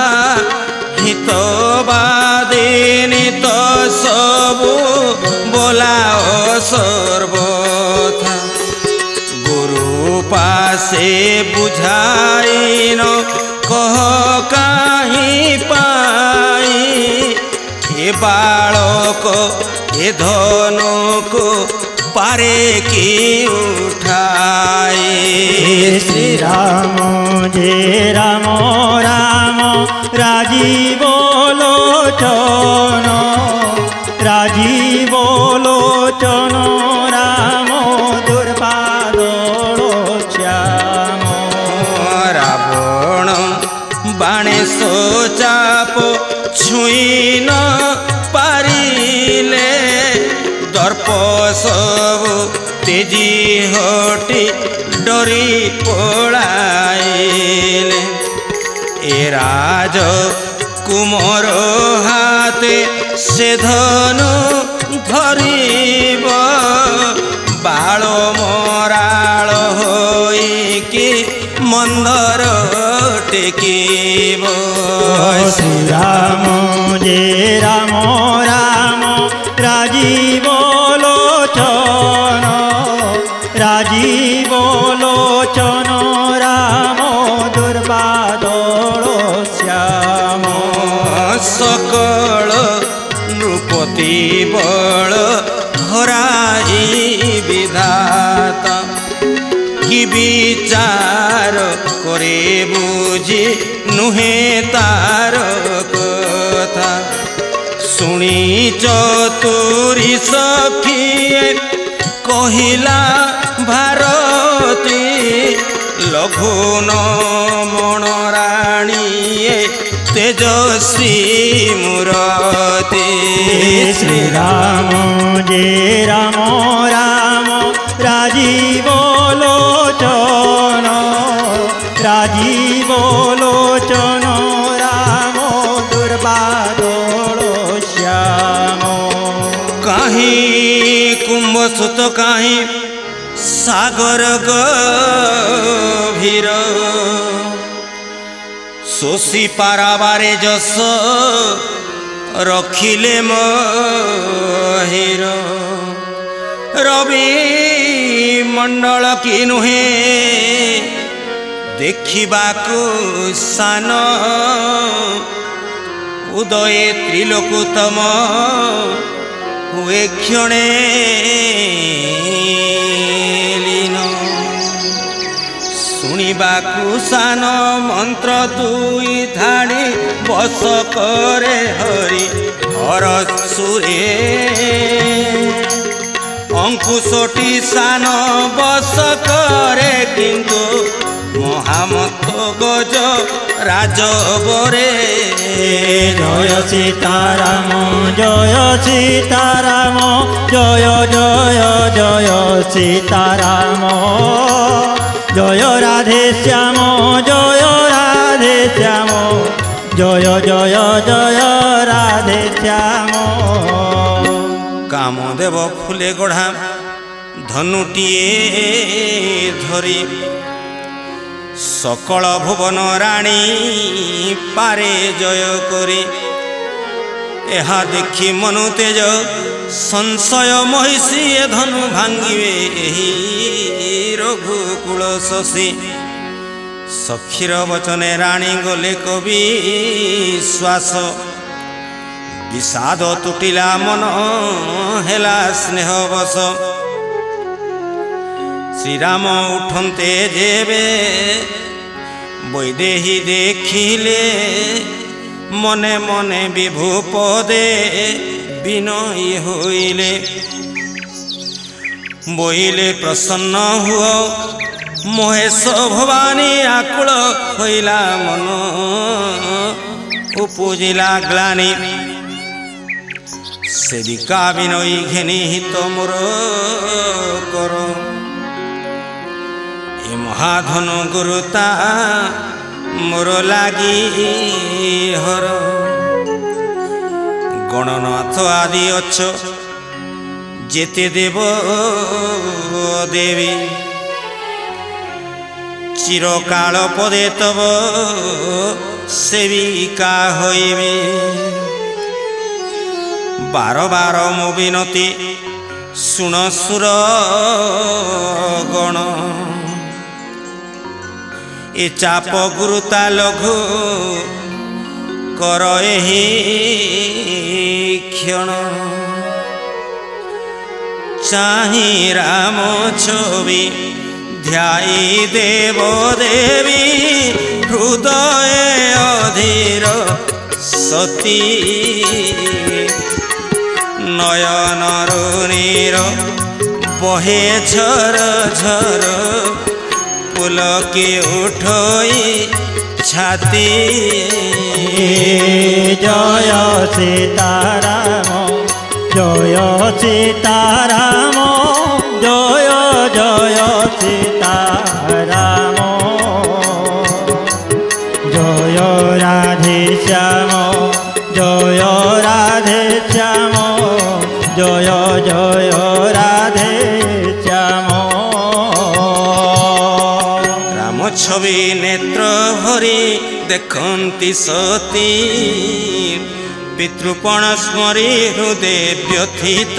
हितबादिनी तो सबु बोलाओ सर्वथा। गुरु पासे बुझाइन कह काहीं पाई, ए बालक ए धनु को पारे की उठाए। श्री राम जय राम राम राजीव लोचन, राजीव लोचन राम दुर्बादल श्याम। रावण बाणे सोचाप छुई न पारिले, दर्प सब तेजी हटी डरी पलाइले। ए राज कुमर हाथे से धनु धरिब, बाल मराल होइकी मंदर टेकिब। श्री राम जय राम राम राजीव लोचन, राजीव लोचन राम दुर्बादल श्याम। सकल नृपति बल हराई विधाता, कि विचार करे बुझी नुहे तार कथा। शुणी चतुरी सखिए कहिला भारती, लघु न मणराणीए तेजस्वी मूरति। श्री राम जय राम राम राजीव लोचन, राजीव लोचन राम ବସୁତ କାହିଁ ସାଗର ଗଭୀର ଶୋଷି ପାରାବାରେ ଯଶ ରଖିଲେ ମହିର ରବି ମଣ୍ଡଳ କି ନୁହେଁ ଦେଖିବାକୁ ସାନ ଉଦୟ ତ୍ରିଲୋକୁତମ ହୁଏ କ୍ଷଣେ ଲୀନ ଶୁଣିବାକୁ ସାନ ମନ୍ତ୍ର ଦୁଇ ଧାଡ଼ି ବସ କରେ ହରି ହର ସୁରେ ଅଙ୍କୁଶଟି ସାନ ବସ କରେ କିନ୍ତୁ ମହାମତ ଗଜ ରାଜବରେ ଜୟ ସୀତାରାମ ଜୟ ସୀତାରାମ ଜୟ ଜୟ ଜୟ ସୀତାରାମ জয় রাধে শ্যাম জয় রাধে শ্যাম জয় জয় জয় রাধে শ্যাম কামদেব ফুলে গঢ়া ধনুটিয়ে ধরি সকল ভুবন রাণী পারে জয় করে ଏହା ଦେଖି ମନୁ ତେଜ ସଂଶୟ ମହିଷୀ ଏ ଧନୁ ଭାଙ୍ଗିବେ ଏହି ରଘୁକୁଳ ଶଶୀ ସଖୀର ବଚନେ ରାଣୀ ଗଲେ କବି ଶ୍ୱାସ ବିଷାଦ ତୁଟିଲା ମନ ହେଲା ସ୍ନେହ ବସ ଶ୍ରୀରାମ ଉଠନ୍ତେ ଯେବେ ବୈଦେହୀ ଦେଖିଲେ মনে মনে বিভু পদে বিনয়ী হইলে বইলে প্রসন্ন হুয় মহেশ ভবানী আকুল হইলা মন উপজিলা গ্লানি সেবিকা বিনয়ী ঘেনি হিত মোর কর এ মহাধন গুরুতা মোর লাগি হর গণনাথ আদি অছ যেতে দেব দেবী চিরকাল পদে তব সেবিকা হইবে বার বার মো বিনতি শুণ সুর গণ এ চাপ গুরুতা লঘু কর এহি ক্ষণ চাহি রাম ছবি ধ্যাই দেব দেবী হৃদয় অধীর সতী নয়নর নীর বহে ঝর ঝর পুলকে উঠোই ছাতি জয় সীতারাম জয় সীতারাম জয় জয় সীতারাম জয় রাধে শ্যাম জয় রাধে শ্যাম জয় জয় রাধে শ্যাম ছবি নেত্র ভরি দেখন্তি সতী পিতৃপণ স্মরি হৃদয় ব্যথিত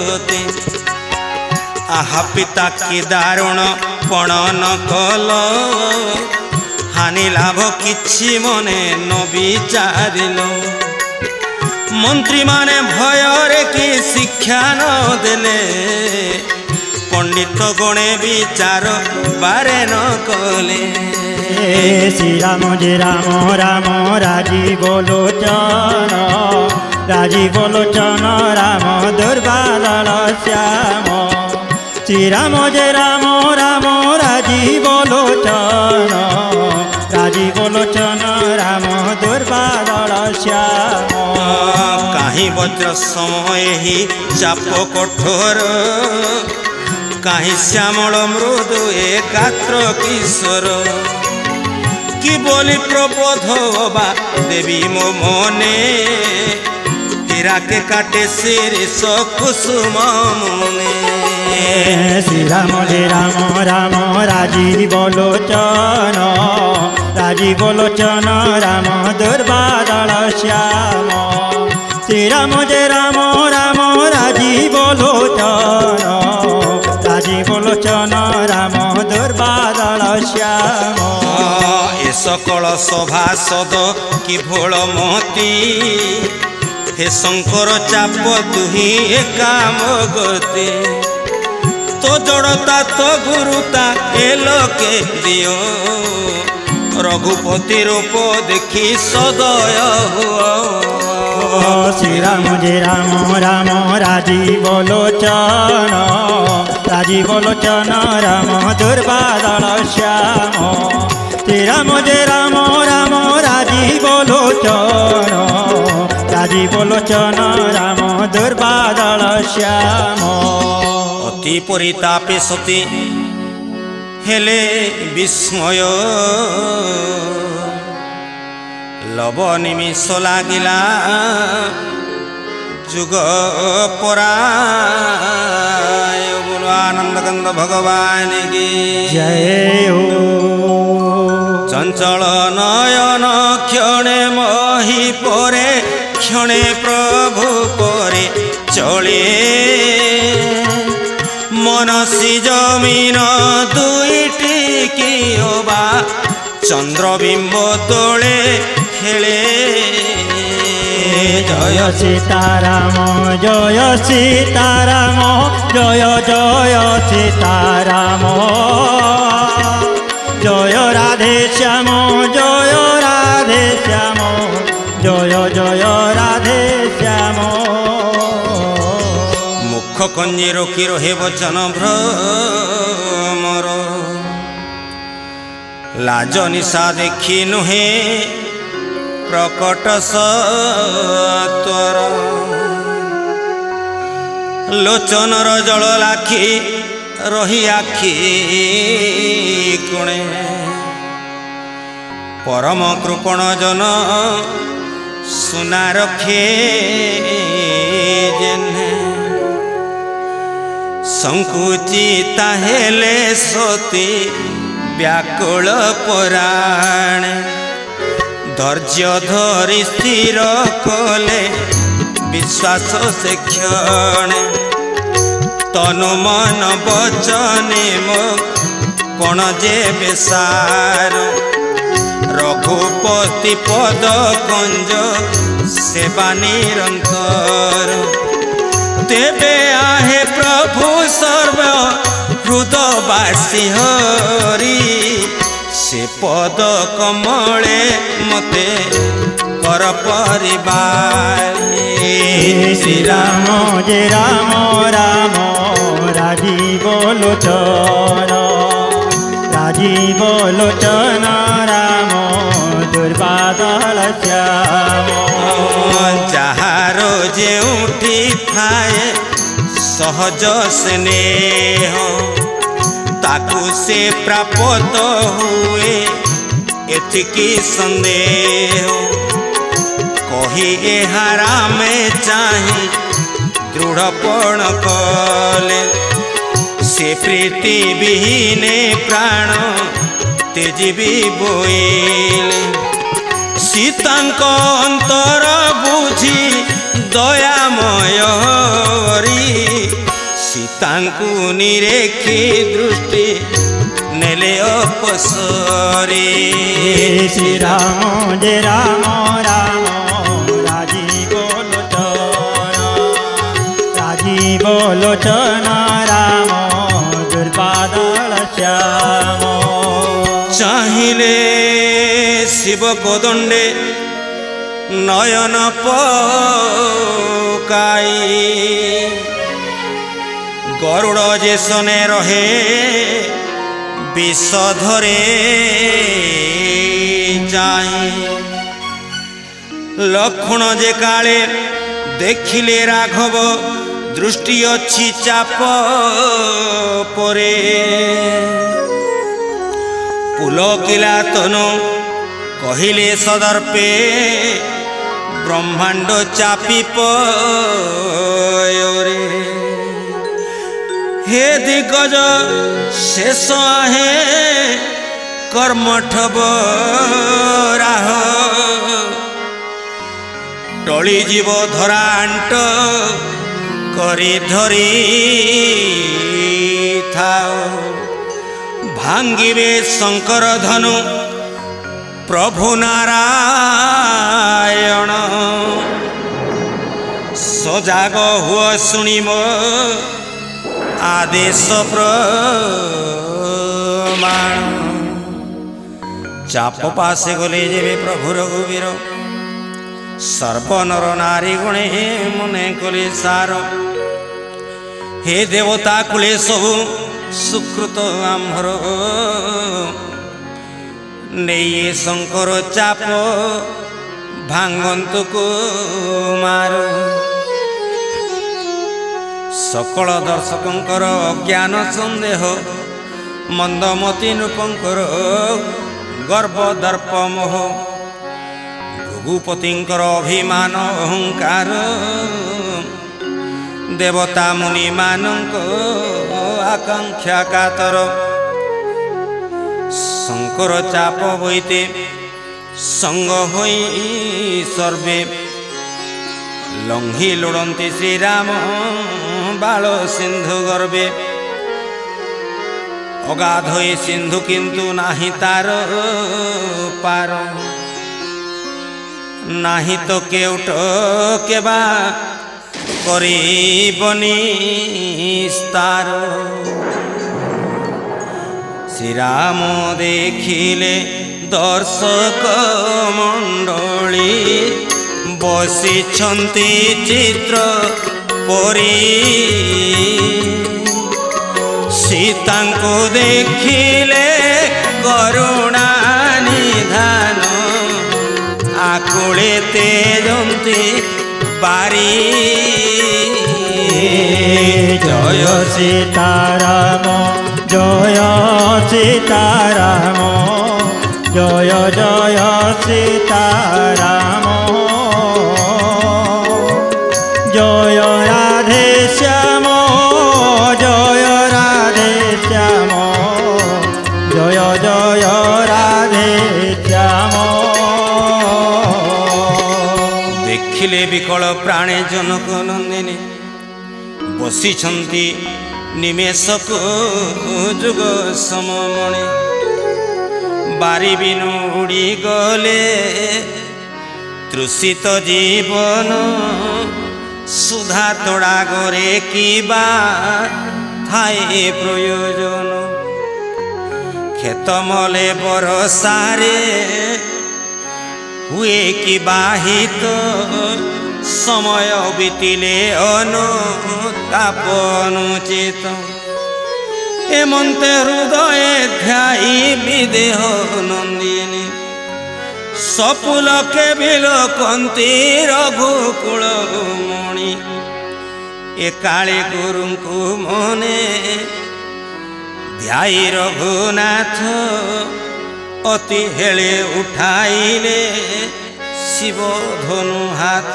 আহা পিতা কি দারুণ পণন কল হানি লাভ কিছু মনে ন বিচারিল মন্ত্রী মানে ভয়রে কি শিক্ষা ন দেলে পণ্ডিত গণে বিচার বারে ন কলে শ্রীরাম যে রাম রাম রাজীব লোচন রাজীব লোচন রাম দুর্বাদল শ্যাম শ্রীরাম যে রাম রাম রাজীব লোচন রাজীব লোচন রাম দুর্বাদল শ্যাম কাহি বজ্র সময় হি চাপ কঠোর কাহি শ্যামল মৃদু একাত্র কিশোর কি বলি প্রবোধ বা দেবী মো মনে হীরাকে কাটে শিরিষ কুসুম মনে श्री राम जय राम राम राजीव लोचन राजीव लोचन राम दुर्बादल श्याम श्री राम जय राम राम राजीव लोचन राजीव लोचन राम दुर्बादल श्याम ए सकल सभासद कि भोल महती हे शंकर चाप तुही एकाम गति तो जड़ता तो गुरुता एलोके दियो रघुपति रूप देखी सदय हुआ श्री राम जय राम राम राजीव लोचन राजीव लोचन राम दुर्बादल श्याम श्री राम जय राम राम राजीव लोचन राजीव लोचन राम दुर्बादल श्याम अति परितापे सती हेले विस्मय लव निमिष लागिला जुग पराय बोलो आनंद कंद भगवान की जय हो चंचल नयन क्षणे मही परे क्षणे प्रभु परे चले मनसी जमीन दुईटी किओबा चंद्रबिंब तोले खेले जय सीताराम जय सीताराम जय जय सीताराम जय राधे श्याम जय राधे श्याम जय जय राधे श्याम मुख कंजी रोकी रहे वचन भ्रमर लाज निशा देखी नुहे प्रकट सत्वर लोचनर जल लाखी रही आखि कोणे परम कृपण जन सुना रखे जेने संकुचिता हेले सती व्याकुल पराण धैर्य धरी स्थिर कले विश्वास से क्षण तनु मन बचने मो कण जे बेसार रघुपति पद कंज सेवा निरंतर तेबे आहे प्रभु सर्व हृदयवासी हरि से पद कमले मते कर परिवार श्री राम जय राम राम राजीव लोचन राजीव लोचन राम दुर्बादल श्याम जहार जेउठी थाए सहज स्नेह ताकू से प्राप्त हुए एथिकी संदेह कही एहारा में चाहे दृढ़पण कले से प्रीति विहीने प्राण तेजीबी बोइले सीतांक अंतर बुझी दयामय हरि सीतांकु निरेखी दृष्टि नेले अपसरी श्री राम जय राम राम राजीव लोचन राजीव लोचन राम दुर्बादल श्याम चाहिले शिव कोदंडे नयन पकाई गरुड़ जेसने रहे विषधरे जाए लक्ष्मण जे काले देखिले राघव दृष्टि अच्छी चाप परे पुलकिला तनु कहिले सदर्पे ब्रह्मांड चापी परे हे दिग्गज शेष आहे कर्मठ बराह टली जीव धरांट करी धरी थाओ भांगिबे शंकर धनु प्रभु नारायण सजाग हुआ सुनिम आदेश प्रमाण चाप पासे गले जेबे प्रभु रघुवीर सर्वनर नारी गुणे मने कले सार हे देवता कुले सबु सुकृत आम्भर नहीं शंकर चाप भांगंतु कुमार सकल दर्शकंकर ज्ञान संदेह मंदमती नृपंकर गर्व दर्प मोह भृगुपतिंकर अभिमान अहंकार देवता मुनि मानक आकांक्षा कातर शंकर चाप बईते संग होई सर्वे लंघी लोड़ती श्रीराम बाल सिंधु गर्भे अगाध सिंधु किंतु नाही तार पार नाही तो केउट केबा करिबनी स्तार श्रीराम देखिले दर्शक मंडली बसिछन्ति चित्र परी सीता को देखिले करुणा निधान आकुले तेजंती पारी जय सीताराम जय सीताराम जय जय सीताराम जय राधे श्याम जय राधे श्याम जय जय राधे श्याम देखिले विकल प्राणे जनक नंदिनी बसिछन्ति निमेषक जुग सममणि बारी बिनु उड़ी गले तृषित जीवन सुधा तोड़ा गरे किबा थाए प्रयोजन खेत मले बरसारे हुए कि बाहित समय बीतिले अनुताप अनुचित एमंते हृदय ध्याई विदेह नंदिनी सपुल के बिल कंती रघुकुल मणि ए काले गुरु को मने ध्याई रघुनाथ अति हेले उठाइले शिव धनु हाथ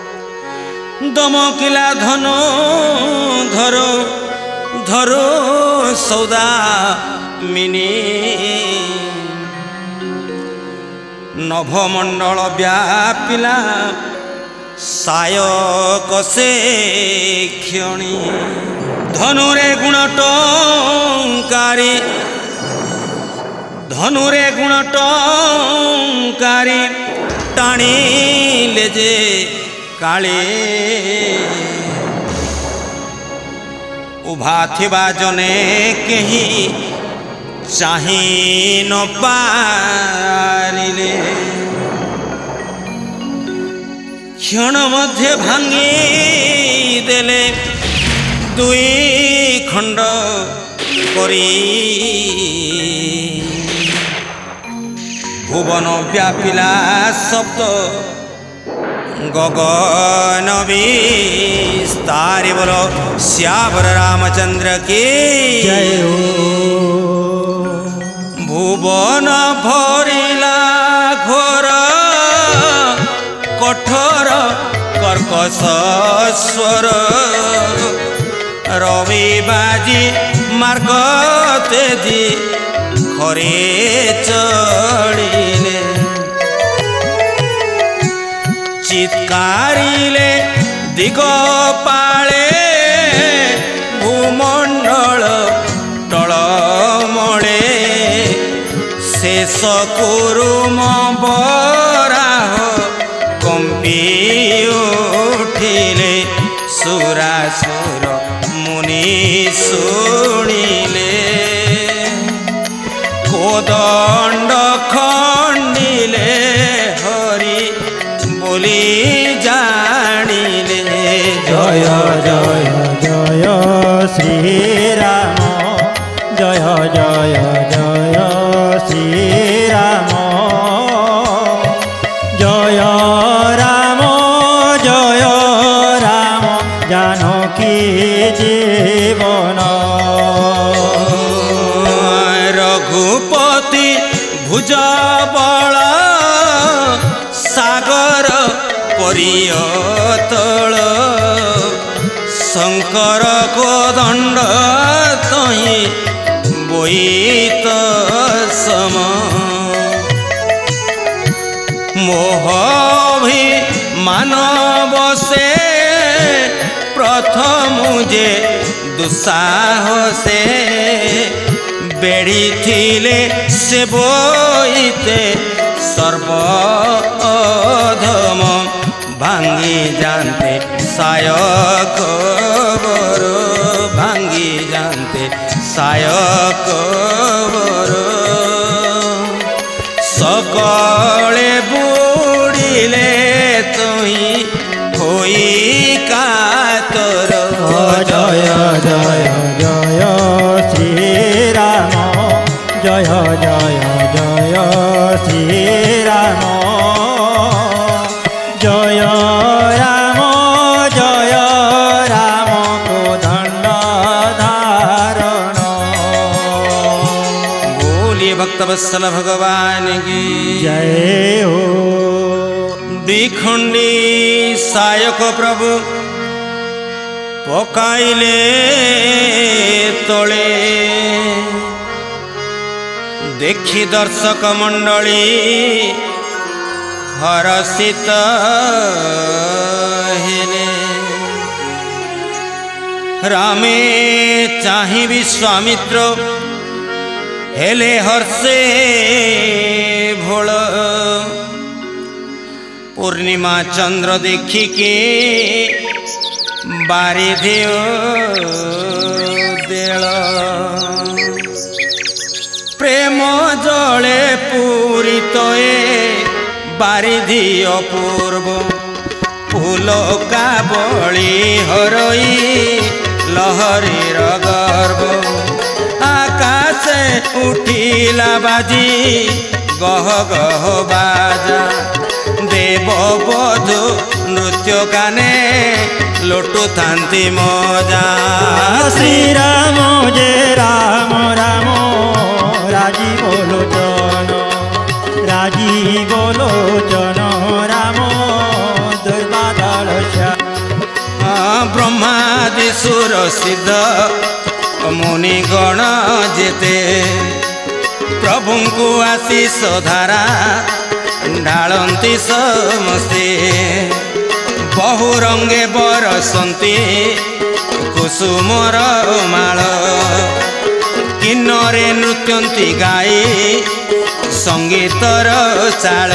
दमकिला धनु धरो धरो सौदा मिनी नभमंडल व्यापिला सायक से क्षणी धनुरे गुण टंकारी धनुरे गुण टंकारी टाणी ले जे काले उभा थिबा जने केही चाही न पारिले क्षण मध्य भांगी देले दुई खंड करी भुवन व्यापिला शब्द गगन विस्तार बोलो श्यावर रामचंद्र की जय हो भुवन भरिला घोर कठोर कर्कश स्वर रवि बाजी मार्ग तेजी खरे चढ़िले चित्कारिले दिग पाले भूमंडल टळमळे शेष कुरुम बराह कंपी उठिले सुरासुर मुनि शुणिले कोदंड खंडिले हरि बोली जानिले जय जय जय श्री राम जय जय जय श्री राम जय राम जय राम जानकी जीवन रघुपति भुजबल सागर परियतल शंकर कोदंड तही बोईत सम मोह भी मानव से प्रथम जे दुस्साहसे बेड़ी थिले से बोईते सर्व अधम भांगी जानते सायक बर भांगी जानते सायक बर सकले बुड़िले तुई होई कातर जय जय जय श्री राम जय जय जय श्री राम जय राम जय राम कोदंड धारण बोलिए भक्तवत्सल भगवान की जय हो द्विखंडी सायक प्रभु पकाइले तले देखी दर्शक मंडली हरसित हेले रामे चाहि विश्वामित्र हेले हर्षे भोल पूर्णिमा चंद्र देखिके बारिधिओ देल प्रेम जले पूरित बारिधि अपूर्व फूल काबली हरई लहरीर गर्भ आकाशे उठिला बाजी गह गह बाजा देव बधू नृत्य गाने लुटु थांती मजा श्री राम जय राम राम राजी बोलो जन राजी बोलो जन राम दुर्बादल ब्रह्मादि सुर सिद्ध मुनि गण जेते प्रभु को आशीष धारा ढालती समस्ते बहु रंगे बरसंती कुसुमर माल किन्नरे नृत्यंती गाई संगीतर चाल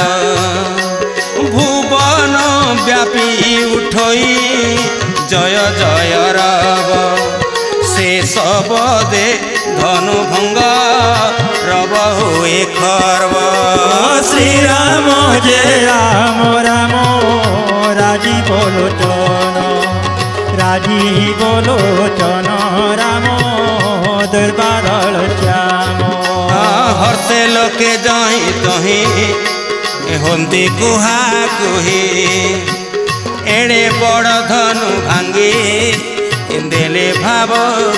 भुवन व्यापी उठई जय जय रव से सब दे धनु भंग रव हुए खर्व श्री राम जय राम राम राजी बोलो चन राजी बोलो चन राम दुर्बादल श्याम हर्षे लोके जही तही हंती कुहा कुही एड़े बड़ धनु भांगी देले भाव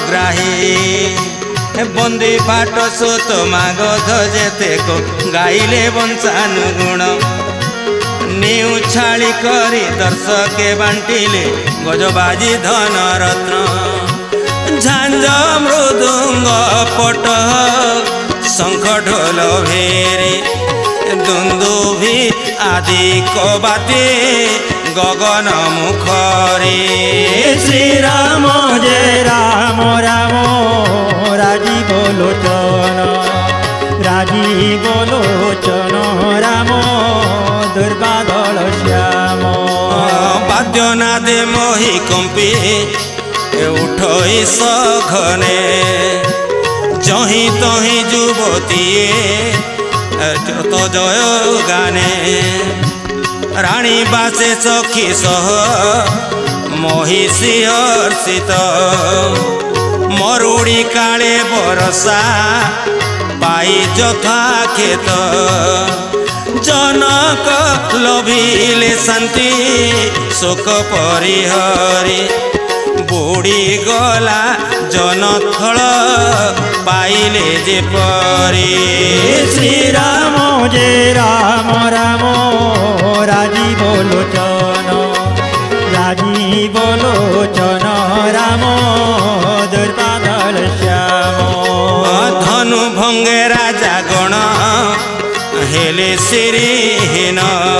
ग्राही बंदी पाट सुत मागध जेते को गाइले वंशानुगुण न्यू छाड़ी करी दर्शके बांटिले गजबाजी धन रत्न ଝାଞ୍ଜ ମୃଦୁଙ୍ଗ ପଟ ଶଙ୍ଖ ଢୋଲ ଭେରେ ଦୁନ୍ଦୁଭି ଆଦି କବାଦେ ଗଗନ ମୁଖରେ। ଶ୍ରୀରାମ ଜୟ ରାମ ରାମ ରାଜୀବ ଲୋଚନ ରାଜୀବ ଲୋଚନ ରାମ ଦୁର୍ବାଦଳ ଶ୍ୟାମ। ବାଦ୍ୟନାଦେ ମୋହି କମ୍ପି ଉଠଇ ସଘନେ ଯହିଁ ତହିଁ ଯୁବତୀଏ যত জয় গানে। রানী বাসে সখী সহ মহিষী হর্ষিত মরুড়ি কালে বরসা পাই যথা ক্ষেত। জনক লভিলে শান্তি শোক পরিহরি বুড়ি গলা জনথল পাইলে যে পরি। শ্রীরাম জয় রাম রাম রাজীব লোচন রাজীব লোচন রাম দুর্বাদল শ্যাম। ধনু ভঙ্গে রাজা গণ হেলে শ্রীহীন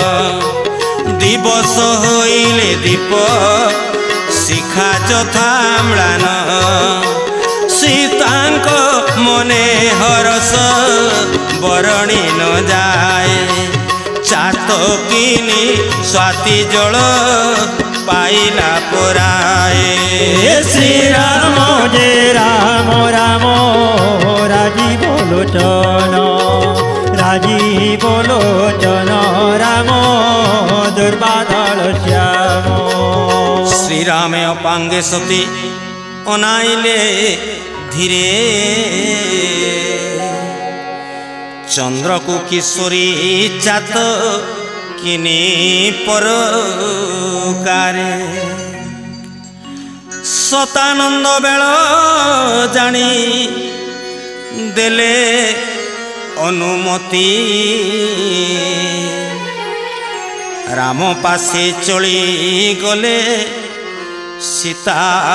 দিবস হইলে দীপ শিখা যথা ম্লান। সীতাঙ্ক মনে হরস বরণী ন যায় চাতকিনী স্বাতি জল পাইলা পরায়। শ্রীরাম জয় রাম রাম রাজীব লোচন রাজীব লোচন রাম দুর্বাদল শ্যাম। শ্রীরামে অপাঙ্গে সতী অনাইলে ধীরে চন্দ্রকু কিশোরী চাত কিনি পরকারে। শতানন্দ বেଳ জানি দেলে অনুমতি রাম পাশে চলি গলে সীতা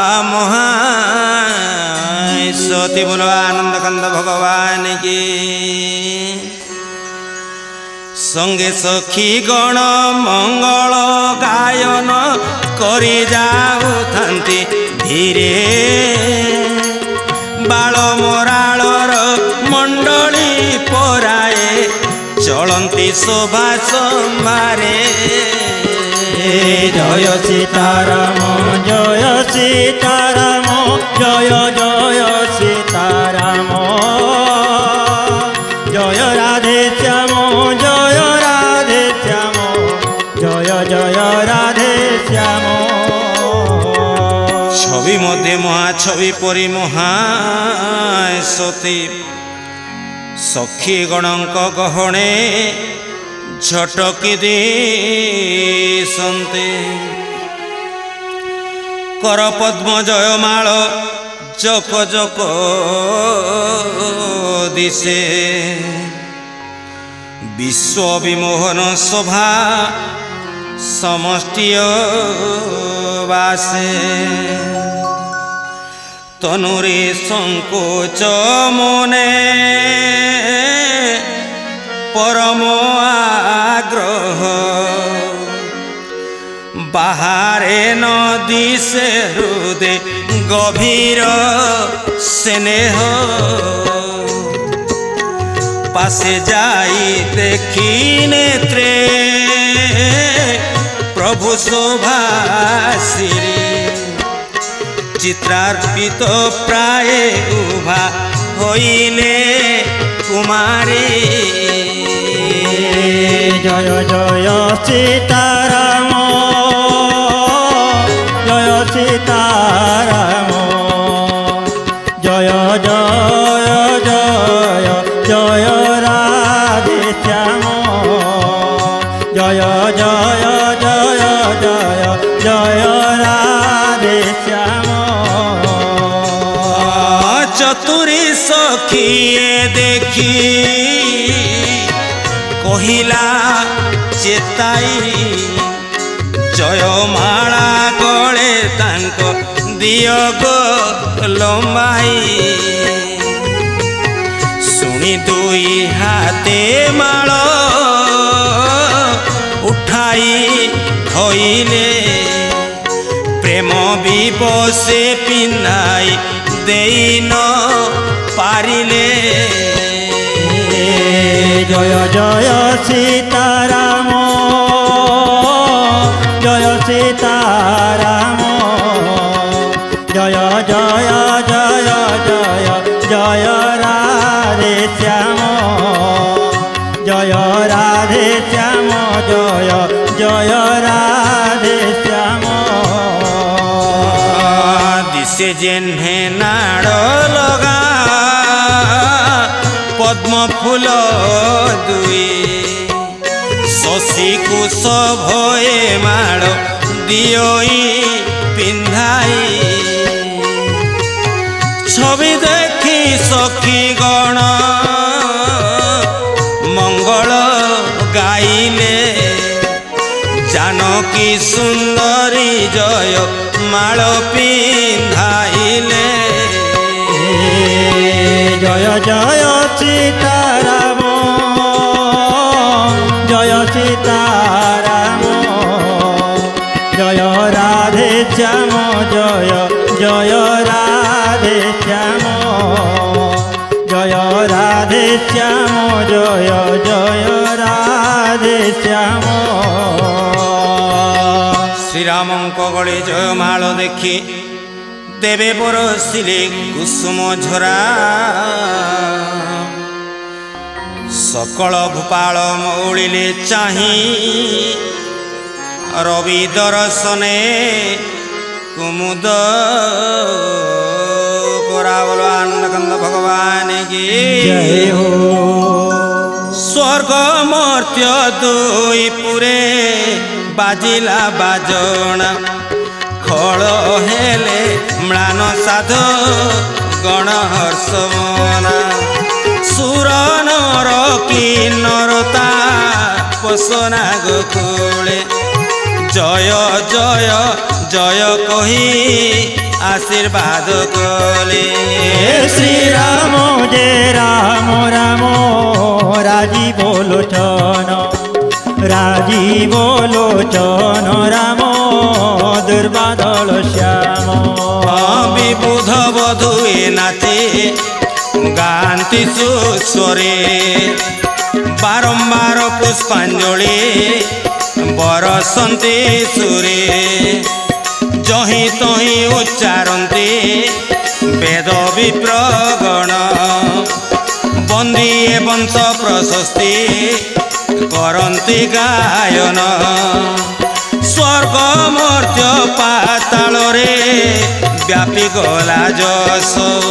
মহাসতী। বলো আনন্দ কান্দ ভগবান কি। সঙ্গে সখী গণ মঙ্গল গায়ন করি যাউথাନ୍ତି ধীরে বাଳ মরাଳର মণ্ডলী পরায়ে চলନ୍ତି শোভা সম্ভারে। জয় সীতারাম জয় সীতারাম জয় জয় সীতারাম জয় রাধে শ্যাম জয় রাধে শ্যাম জয় জয় রাধে শ্যাম। ছবি মধ্যে মহাছবি পরি মহাসতী সখী গণଙ୍କ গহণে ঝটকি দিশন্তে। কর পদ্ম জয়মাଳ জক জক দিশে বিশ্ব বিমোহন শোভা সমষ্টিয় বাসে। তনুরে সংকোচ মনে পরম আগ্রহ বাহারে নদী সে হৃদে গভীর স্নেহ। পাশে যাই দেখি নেত্রে প্রভু শোভাশ্রী চিত্রার্পিত প্রায় উভা হইলে কুমারী। জয় জয় সীতারাম জয় সীতারাম জয় জয় জয় জয় রাধে শ্যাম জয় জয় জয় জয় জয় রাধে শ্যাম। চতুরী সখীয়ে দেখি কহিলা চেতাই জয়মাଳା গଳେ ତାଙ୍କ दियो गो लंबाई सुनी दुई हाथे माल उठाई धोइले प्रेम भी बसे पिन्नाई देन पारिले जय जय सीताराम जय सीताराम जय जय जय जय जय राधे श्याम जय राधे श्याम जय जय राधे श्याम दिशे जेन्हे नाड़ लगा पद्म फूल दुई शशि कुश भये माड़ दियोई पिंधाई छवि देखी सखी गण मंगल गाइले जानकी सुंदरी जय माल पिंधाइले जय जय सीताराम जय सीताराम जय राधे श्याम जय जय राधे श्याम जय राधे श्याम जय जय राधे श्याम श्रीराम गले जय माल देखी देवे बरसिले कुसुम झरा सकल भूपाल मौलिले चाही रवि दर्शने कुमुद पुरावल आनंदकंद भगवान की जय हो स्वर्ग मर्त्य दुई पुरे बाजिला बाजणा खल हेले म्लान साध गण हर्षमना सुर नर किन्नरता पसना गोकुले जय जय जय कही आशीर्वाद कले श्रीराम जय राम राम राजी बोलो चन राजी बोलो चन राम दुर्बादल श्याम विबुध बधुए नाचे गांती सुस्वरे बारंबार पुष्पांजलि बरसंती सुरे जही तही उच्चारन्ते वेद विप्रगण बंदी वंश प्रशस्ति करन्ति गायन स्वर्ग मर्त्य पाताल रे व्यापी गला जस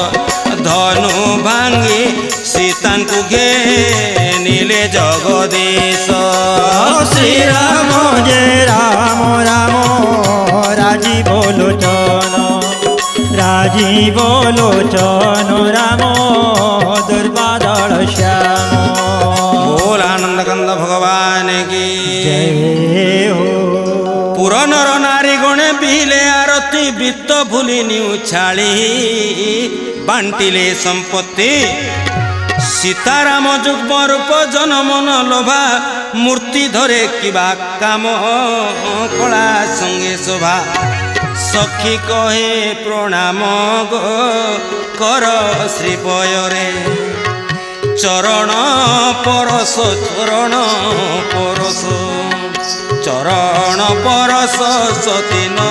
धनु भांगी सीता को घेनिले जगदीश श्रीराम जय राम राम राजी बोलो चन राजी बोलो चन राम दुर्बादल श्याम बोल आनंदकंद भगवान की जय हो पुर नर नारी गणे बिले आरती वित्त भूलिनी उछाली बांटिले संपत्ति सीताराम जुग्म रूप जनमन लोभा मूर्ति धरे किबा काम कला संगे शोभा सखी कहे प्रणाम गो कर श्री पयरे चरण परस चरण परस चरण परस सती न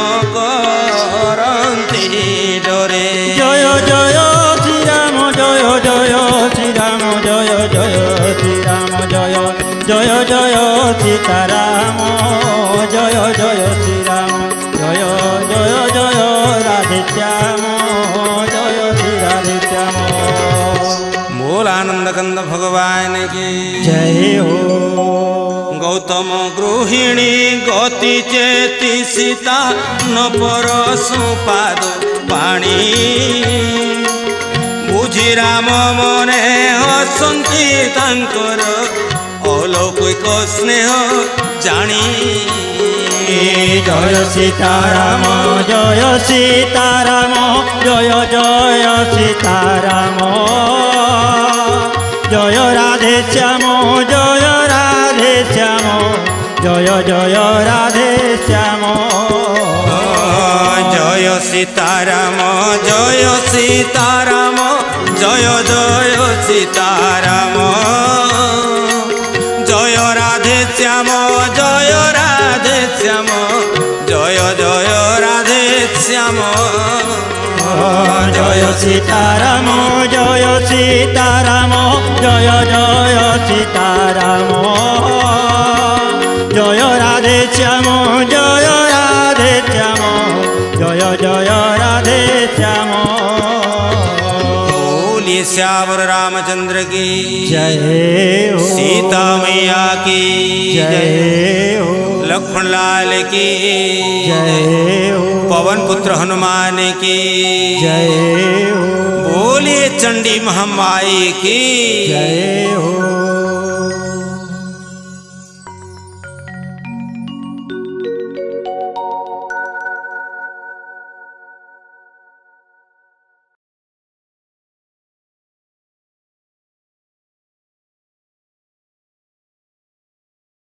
करन्ति डरे जय जय श्रीराम जय जय श्रीराम जय जय श्रीराम जय जय जय सीताराम जय जय श्रीराम जय जय जय राधे श्याम जय श्री राधे श्याम बोल आनंदकंद भगवान की जय हो गौतम गृहिणी गति चेती सीता न परसु पाद पाणी बुझी राम मने हसंती तांकर अलौकिक स्नेह जानी जय सीताराम जय सीताराम जय जय सीताराम जय राधे श्याम जय राधे श्याम जय जय राधे श्याम जय सीताराम जय सीताराम जय जय सीताराम जय राधे श्याम जय राधे श्याम जय जय राधे श्याम जय सीताराम जय सीताराम जय जय सीताराम जय राधे श्याम जय राधे श्याम जय जय राधे श्याम बोलिए श्यावर रामचंद्र की जय हो सीता मैया की जय हो लक्ष्मण लाल की जय हो पवन पुत्र हनुमान की जय हो बोलिए चंडी महामाई की जय हो।